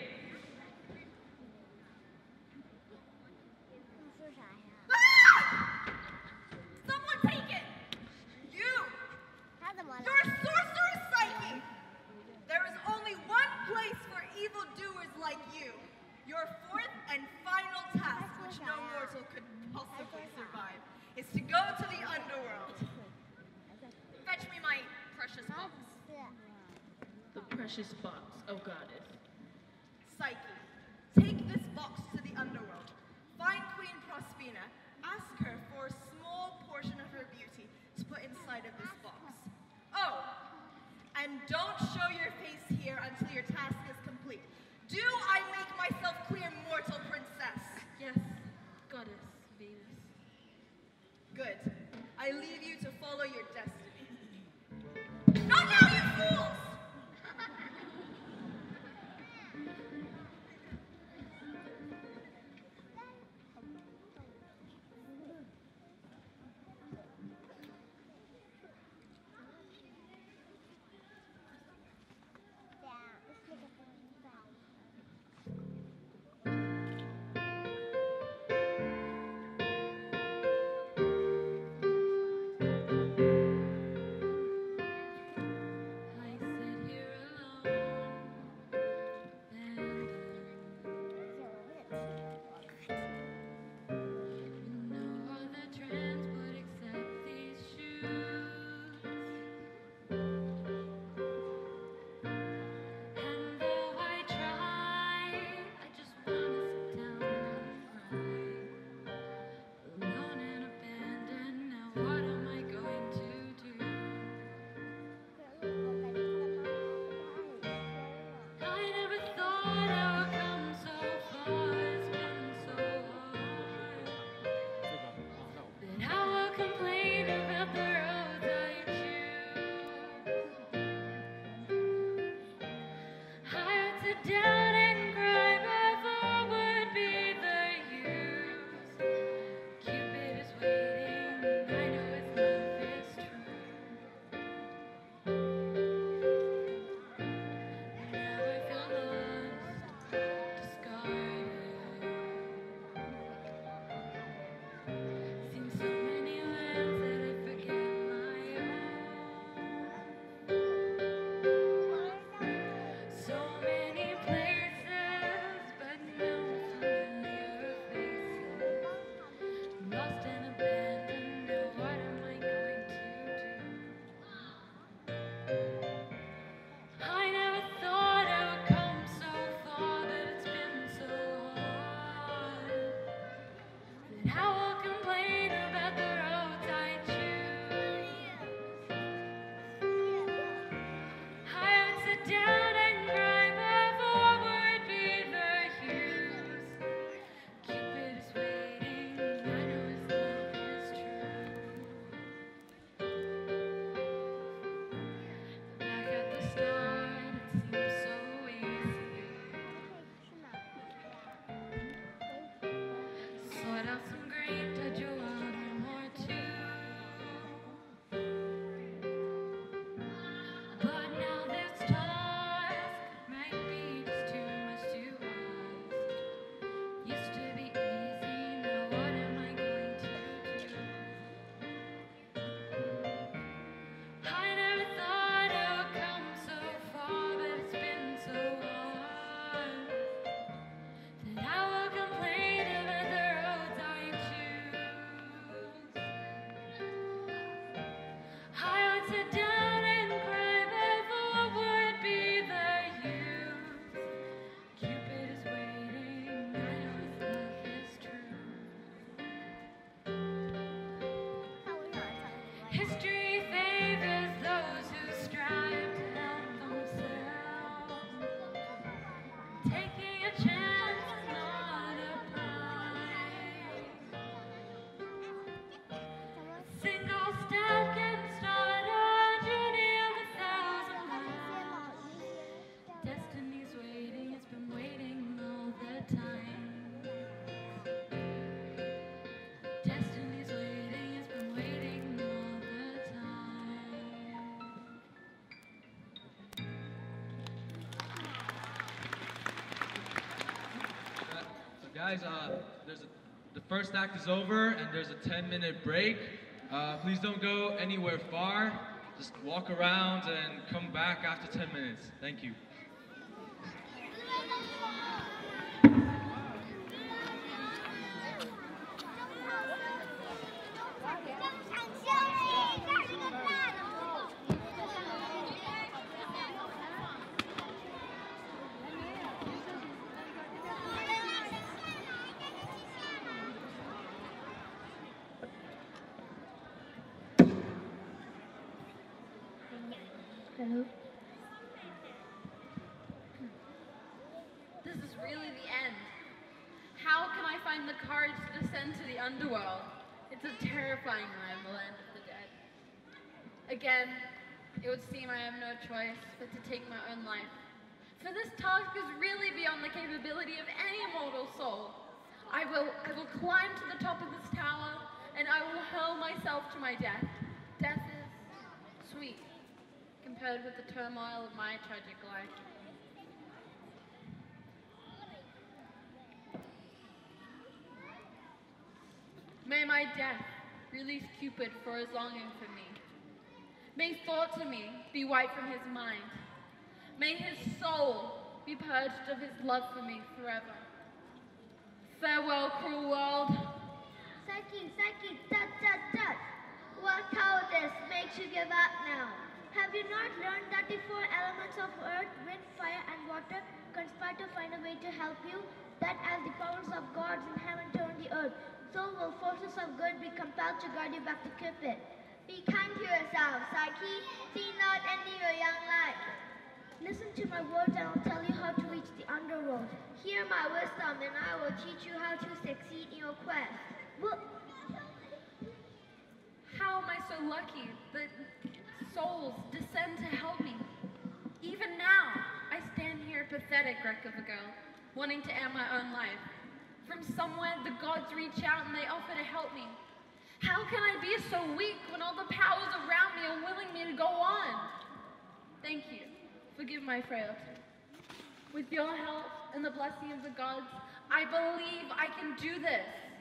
Someone take it! You're a sorceress, Psyche! There is only one place for evildoers like you. Your fourth and final task, which no mortal could possibly survive, is to go to the underworld. Fetch me my precious box. The precious box, oh goddess. Psyche, take this box to the underworld. Find Queen Prospina. Ask her for a small portion of her beauty to put inside of this box. Oh, and don't show your face here until your task is complete. Do I make myself clear, mortal princess? Yes, goddess Venus. Good. I leave you to follow your destiny. Not now, you fools! sit down and cry, but what would be the use? Cupid is waiting, I know his love is true. History favors those who strive to help themselves. Taking a chance is not a prize. A single step can start a journey of 1,000 miles. Destiny's waiting, it's been waiting all the time. Destiny's waiting, it's been waiting all the time. So guys, the first act is over and there's a 10-minute break. Please don't go anywhere far. Just walk around and come back after 10 minutes. Thank you. Hello? This is really the end. How can I find the courage to descend to the underworld? It's a terrifying land, the land of the dead. Again, it would seem I have no choice but to take my own life. For this task is really beyond the capability of any mortal soul. I will climb to the top of this tower, and I will hurl myself to my death. Death is sweet compared with the turmoil of my tragic life. May my death release Cupid for his longing for me. May thoughts of me be wiped from his mind. May his soul be purged of his love for me forever. Farewell, cruel world. Psyche, Psyche, tut, tut, tut. What cowardice makes you give up now? Have you not learned that the four elements of earth, wind, fire, and water conspire to find a way to help you? That as the powers of gods in heaven turn the earth, so will forces of good be compelled to guide you back to Cupid. Be kind to yourself, Psyche. See not ending your young life. Listen to my words and I'll tell you how to reach the underworld. Hear my wisdom and I will teach you how to succeed in your quest. How am I so lucky that souls descend to help me? Even now, I stand here a pathetic wreck of a girl, wanting to end my own life. From somewhere, the gods reach out and they offer to help me. How can I be so weak when all the powers around me are willing me to go on? Thank you. Forgive my frailty. With your help and the blessing of the gods, I believe I can do this.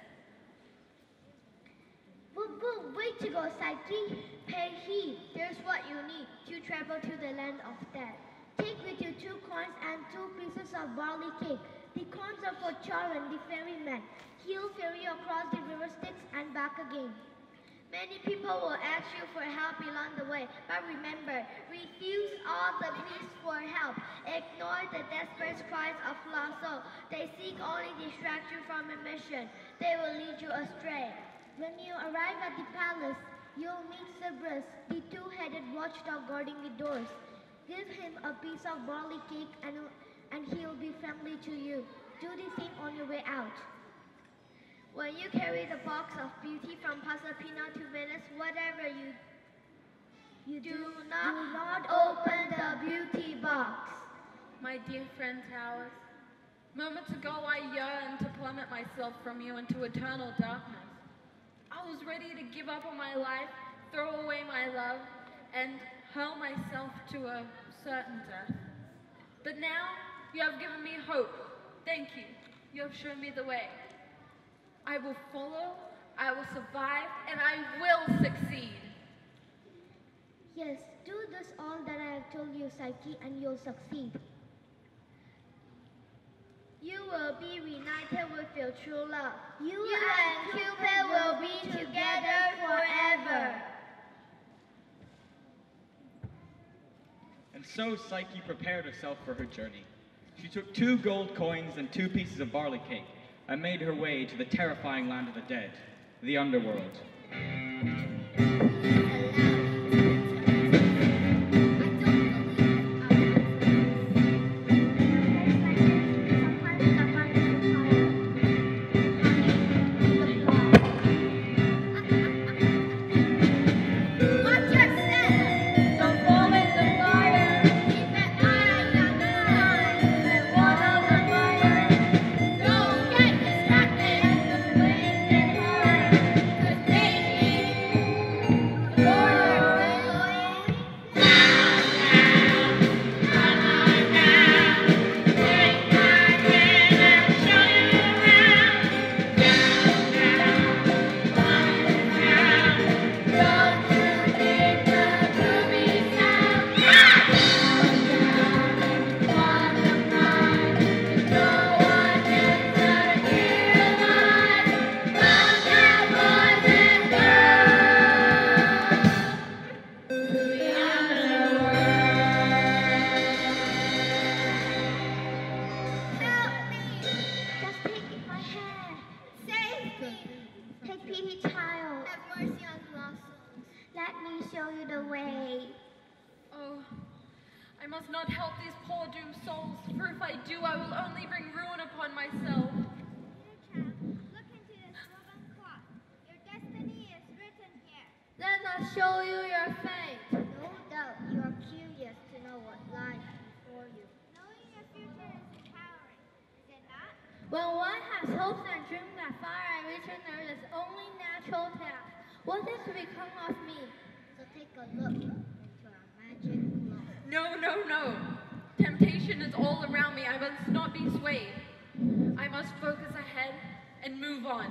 Way to go, Psyche. Pay heed. Here's what you need to travel to the land of death. Take with you 2 coins and 2 pieces of barley cake. The coins are for Charon, the ferryman. He'll ferry you across the river Styx and back again. Many people will ask you for help along the way, but remember, refuse all the pleas for help. Ignore the desperate cries of lost soul. They seek only distraction from a mission. They will lead you astray. When you arrive at the palace, you'll meet Cerberus, the 2-headed watchdog guarding the doors. Give him a piece of barley cake and he'll be friendly to you. Do the same on your way out. When you carry the box of beauty from Proserpina to Venus, whatever you do not open the beauty box. My dear friend Towers, moments ago I yearned to plummet myself from you into eternal darkness. I was ready to give up on my life, throw away my love, and hurl myself to a certain death. But now, you have given me hope. Thank you. You have shown me the way. I will follow, I will survive, and I will succeed. Yes, do this all that I have told you, Psyche, and you'll succeed. You will be reunited with your true love. You and Cupid will be together forever. So Psyche prepared herself for her journey. She took 2 gold coins and 2 pieces of barley cake and made her way to the terrifying land of the dead, the underworld. I must not help these poor doomed souls, for if I do, I will only bring ruin upon myself. Dear child, look into this woven cloth. Your destiny is written here. Let us show you your fate. No doubt you are curious to know what lies before you. Knowing your future is empowering, is it not? When one has hopes and dreams that far and reaching, there is only natural task. What is to become of me? So take a look into our magic cloth. No, no, no. Temptation is all around me. I must not be swayed. I must focus ahead and move on.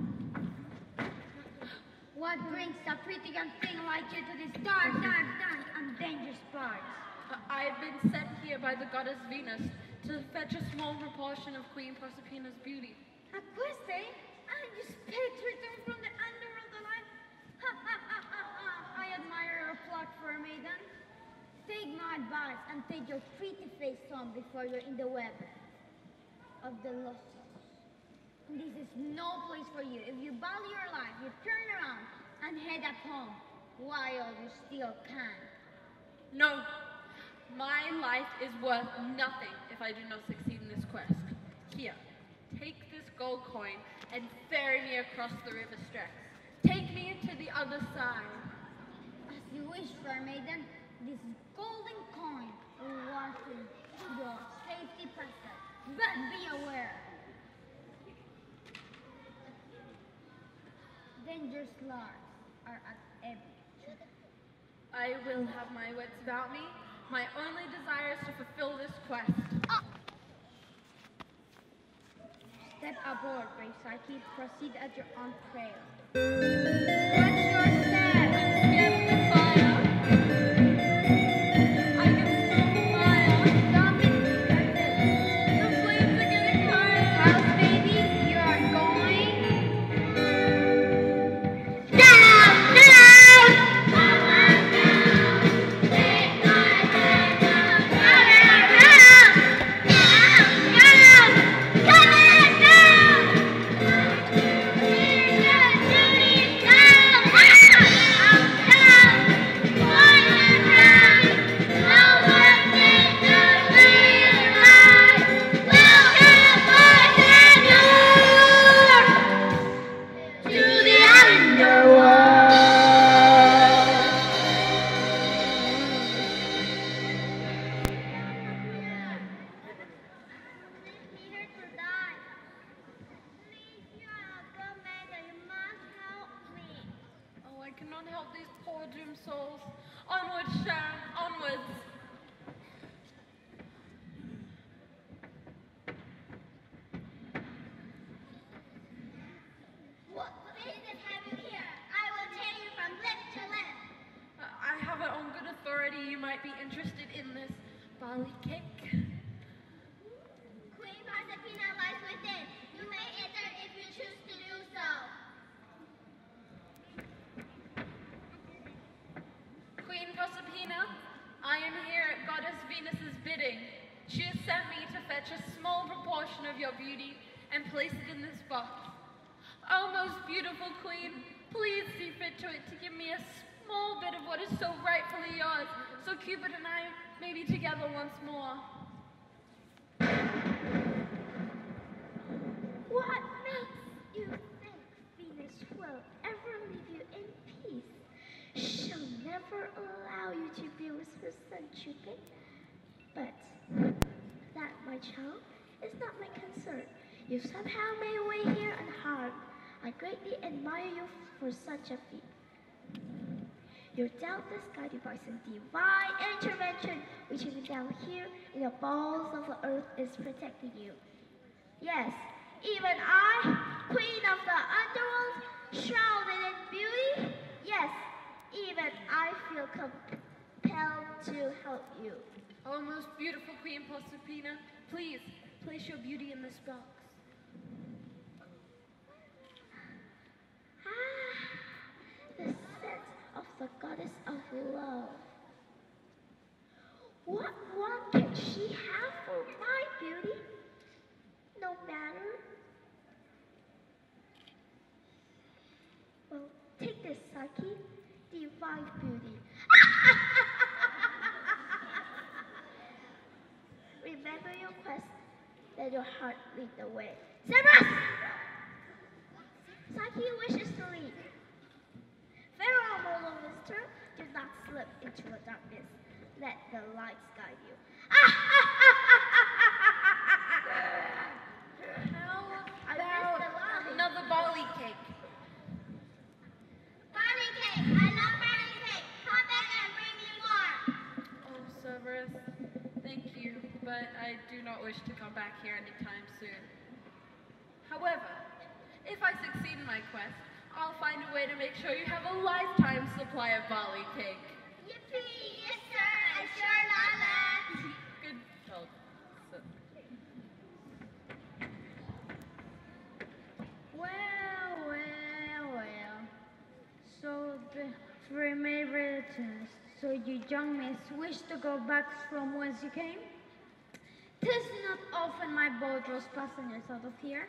What brings a pretty young thing like you to this dark, dark, dark and dangerous part? I have been sent here by the goddess Venus to fetch a small proportion of Queen Proserpina's beauty. A quest, eh? And you expect to return from the underworld alive? Ha ha ha ha ha! I admire your pluck for a maiden. Take my advice and take your pretty face home before you're in the web of the lost souls. This is no place for you. If you value your life, you turn around and head up home while you still can. No, my life is worth nothing if I do not succeed in this quest. Here, take this gold coin and ferry me across the river Styx. Take me to the other side. As you wish, fair maiden. This golden coin will walk in your safety passage, but be aware. Dangerous lords are at every turn. I will have my wits about me. My only desire is to fulfill this quest. Step aboard, brave Psyche. Proceed at your own trail. Watch your step. I'm scared of the fire. I can smell the fire. Don't be distracted. The flames are getting higher. House baby, you are going souls. Onwards, Sharon, onwards. What business have you here? I will tell you from lip to lip. I have it on good authority you might be interested in this barley cake. Queen Proserpina lies within. You may enter if you choose to do so. Queen Proserpina, I am here at Goddess Venus's bidding. She has sent me to fetch a small proportion of your beauty and place it in this box. Oh, most beautiful queen, please see fit to it to give me a small bit of what is so rightfully yours, so Cupid and I may be together once more. What makes you think Venus will ever leave you in peace? She'll never allow you to be with her son Cupid. But that, my child, is not my concern. You somehow made your way here unharmed. I greatly admire you for such a feat. You're doubtless guided by some divine intervention, which even down here in the bowels of the earth is protecting you. Yes, even I, queen of the underworld, shrouded in beauty, yes, even I feel compelled to help you. Oh, most beautiful Queen Proserpina, please place your beauty in this box. The scent of the goddess of love. What want can she have for my beauty? No matter. Well, take this, Psyche, divine beauty. Remember your quest, let your heart lead the way. Cerberus! Psyche wishes to lead. Farewell, mortal visitor. Do not slip into the darkness. Let the lights guide you. How about another barley cake? Barley cake! I love barley cake! Come back and bring me more! Oh, Cerberus, thank you, but I do not wish to come back here anytime soon. However, if I succeed in my quest, I'll find a way to make sure you have a lifetime supply of barley cake. Yippee! Yes, sir! I sure love that! Good job. Well. So the three May returns. So you young miss wish to go back from whence you came? 'Tis not often my boat draws passengers out of here.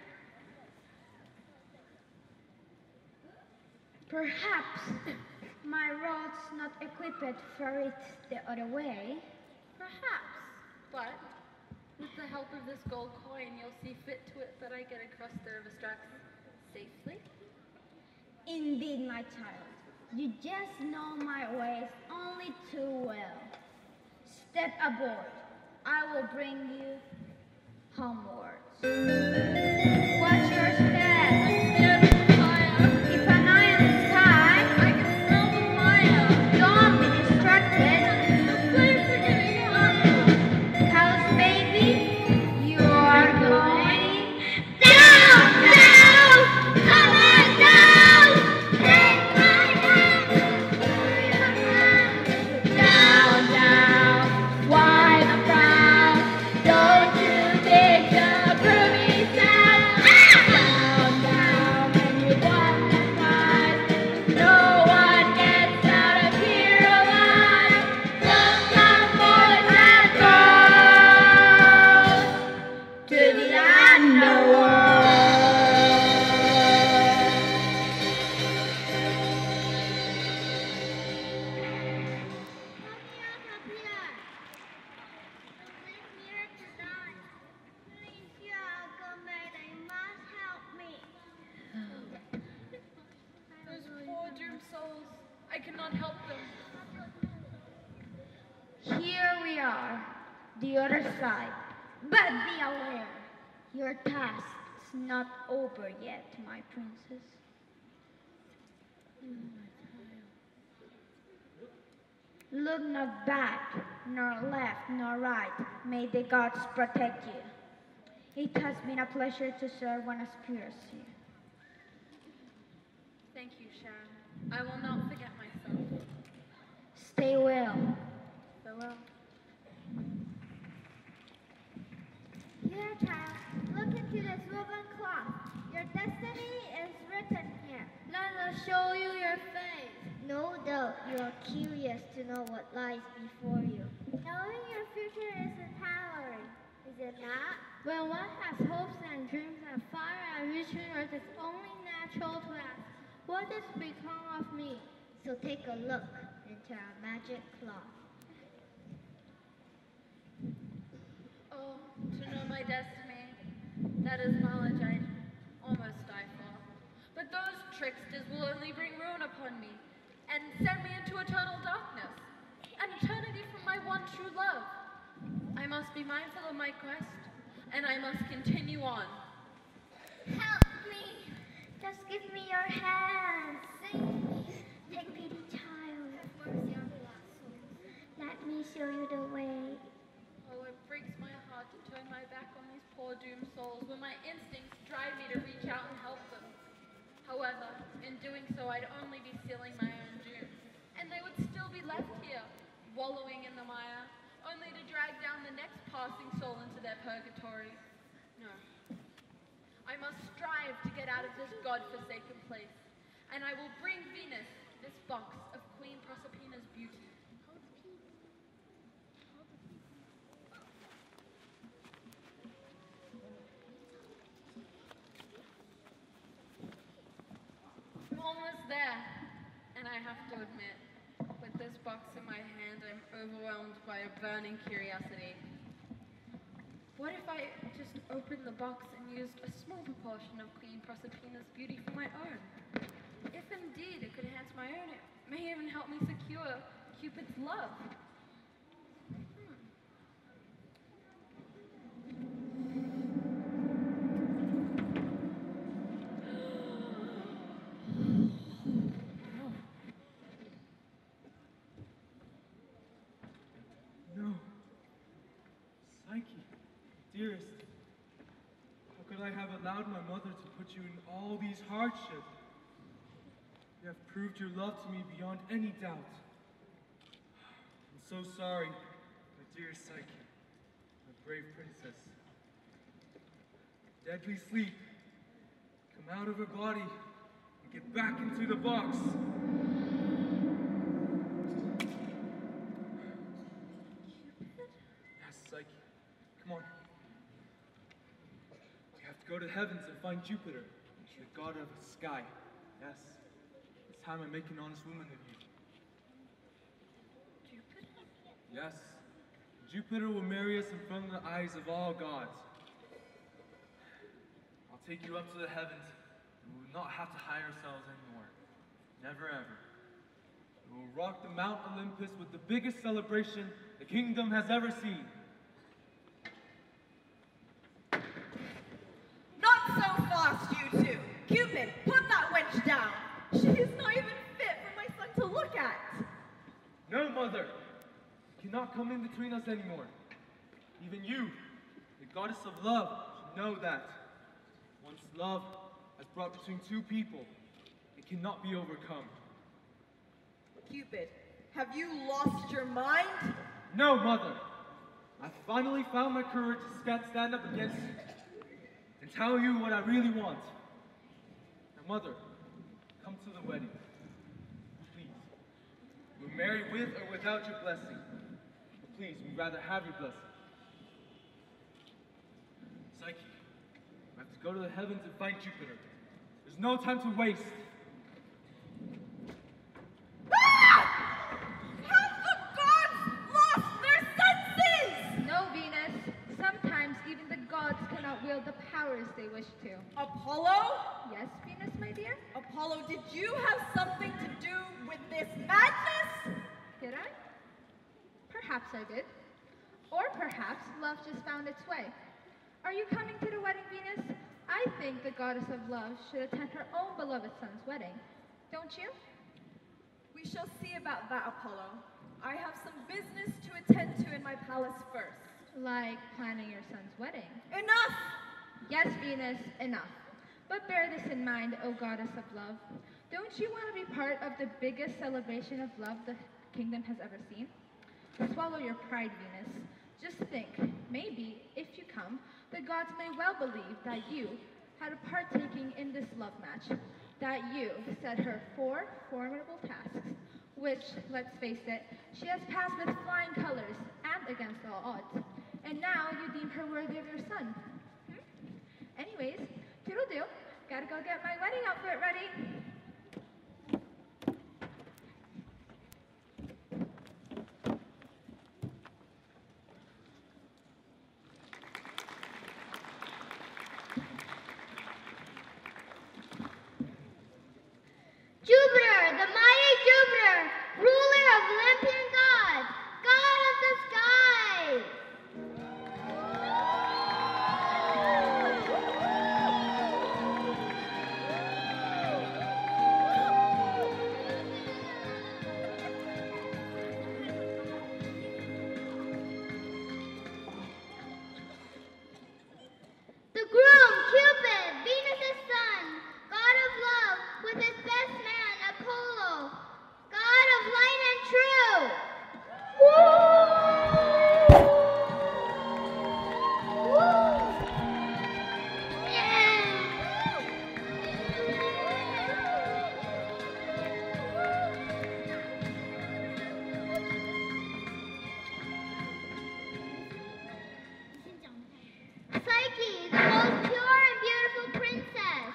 Perhaps my road's not equipped for it the other way. Perhaps, but with the help of this gold coin, you'll see fit to it that I get across the river Strax safely. Indeed, my child, you just know my ways only too well. Step aboard. I will bring you homewards. Watch your step. Keep an eye on the sky. I can smell the fire. Don't be distracted. Please forget me. Cause baby, you are going down, down, come on down. Take my hand. Down, down. Why the frown? Don't you dig the groovy sound? Down, down, and you won the prize. No one gets out of here alive. Welcome, boys and girls, to the underworld. Those poor doomed souls, I cannot help them. Here we are, the other side. But be aware, your task's not over yet, my princess. Look not back, nor left, nor right. May the gods protect you. It has been a pleasure to serve one as pure as you. Thank you, Sharon. I will not forget myself. Stay well. Farewell. Here, child, look into this woven cloth. Your destiny is written here. Let us show you your face. No doubt you are curious to know what lies before you. Knowing your future is empowering, is it not? When one has hopes and dreams that far outreaching, it is only natural to ask, what has become of me? So take a look into our magic cloth. Oh, to know my destiny, that is knowledge I almost die for. But those tricksters will only bring ruin upon me and send me into eternal darkness, an eternity from my one true love. I must be mindful of my quest, and I must continue on. Help me! Just give me your hand. Save me. Take pity, child. Let me show you the way. Oh, it breaks my heart to turn my back on these poor doomed souls when my instincts drive me to reach out and help them. However, in doing so, I'd only be sealing my own doom, and they would still be left here, wallowing in the mire, only to drag down the next passing soul into their purgatory. No. I must strive to get out of this God-forsaken place, and I will bring Venus this box of Queen Proserpina's beauty. I'm almost there, and I have to admit, with this box in my hand, I'm overwhelmed by a burning curiosity. What if I just opened the box and used a small proportion of Queen Proserpina's beauty for my own? If indeed it could enhance my own, it may even help me secure Cupid's love. No. Psyche, dearest, how could I have allowed my mother to put you in all these hardships? You have proved your love to me beyond any doubt. I'm so sorry, my dearest Psyche, my brave princess. Deadly sleep, come out of her body and get back into the box. Yes, Psyche, come on. We have to go to heavens and find Jupiter, the god of the sky. Yes. It's time I make an honest woman of you. Jupiter? Yes. Jupiter will marry us in front of the eyes of all gods. I'll take you up to the heavens, and we will not have to hide ourselves anymore. Never ever. We will rock the Mount Olympus with the biggest celebration the kingdom has ever seen. Not so fast, you two. Cupid, put that wench down. She is not even fit for my son to look at. No, mother. You cannot come in between us anymore. Even you, the goddess of love, should know that. Once love has brought between two people, it cannot be overcome. Cupid, have you lost your mind? No, mother. I finally found my courage to stand up against you and tell you what I really want. Now, mother, come to the wedding. Please. We'll marry with or without your blessing. But please, we'd rather have your blessing. Psyche, we have to go to the heavens and find Jupiter. There's no time to waste. No, Venus. Sometimes even the gods cannot wield the powers they wish to. Apollo? Yes, Venus, my dear? Apollo, did you have something to do with this madness? Did I? Perhaps I did. Or perhaps love just found its way. Are you coming to the wedding, Venus? I think the goddess of love should attend her own beloved son's wedding. Don't you? We shall see about that, Apollo. I have some business to attend to in my palace first. Like planning your son's wedding. Enough! Yes, Venus, enough. But bear this in mind, O goddess of love. Don't you want to be part of the biggest celebration of love the kingdom has ever seen? Swallow your pride, Venus. Just think, maybe, if you come, the gods may well believe that you had a partaking in this love match. that you set her 4 formidable tasks, which, let's face it, she has passed with flying colors and against all odds. And now you deem her worthy of your son. Anyways, toodle-doo. Gotta go get my wedding outfit ready. Jupiter, the mighty Jupiter, ruler of Olympian gods, god of the skies. The groom, Cupid, Venus' son, god of love, with his best man, Apollo, god of light and truth. Psyche, the most pure and beautiful princess.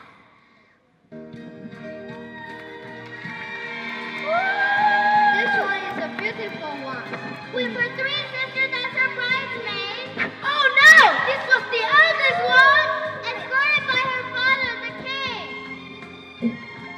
This one is a beautiful one. With her 3 sisters as her bridesmaids. Oh no! This was the oldest one! Escorted by her father, the king.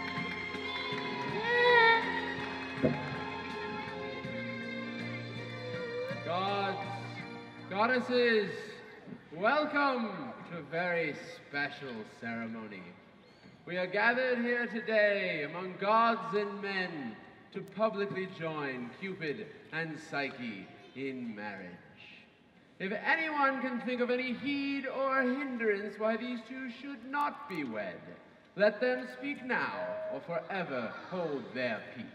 Gods, goddesses, welcome to a very special ceremony. We are gathered here today among gods and men to publicly join Cupid and Psyche in marriage. If anyone can think of any heed or hindrance why these two should not be wed, let them speak now or forever hold their peace.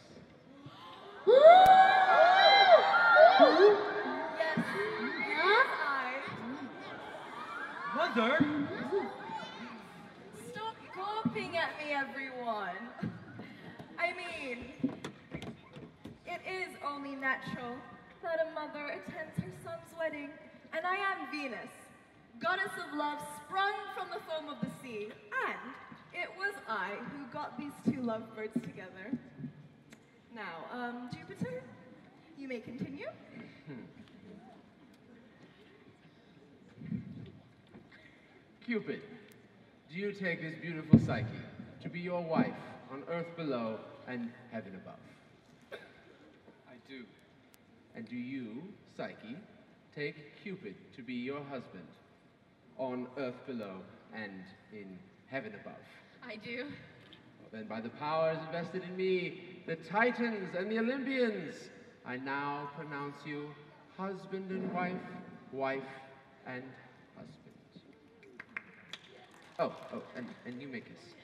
Mother? Stop gawping at me, everyone. I mean, it is only natural that a mother attends her son's wedding, and I am Venus, goddess of love sprung from the foam of the sea, and it was I who got these 2 lovebirds together. Now, Jupiter, you may continue. Cupid, do you take this beautiful Psyche to be your wife on earth below and heaven above? I do. And do you, Psyche, take Cupid to be your husband on earth below and in heaven above? I do. Well, then by the powers invested in me, the Titans and the Olympians, I now pronounce you husband and wife, wife and husband. Oh, and you may kiss.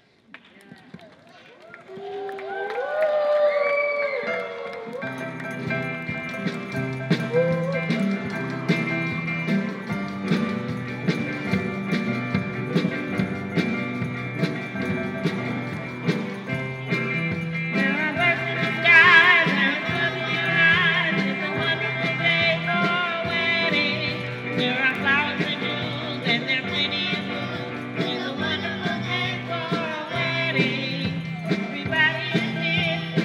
Everybody is here.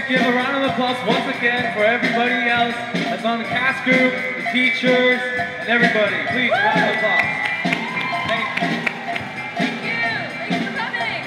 give a round of applause once again for everybody else that's on the cast group, the teachers, and everybody. Please, a round of applause. Thank you. Thank you. Thanks for coming.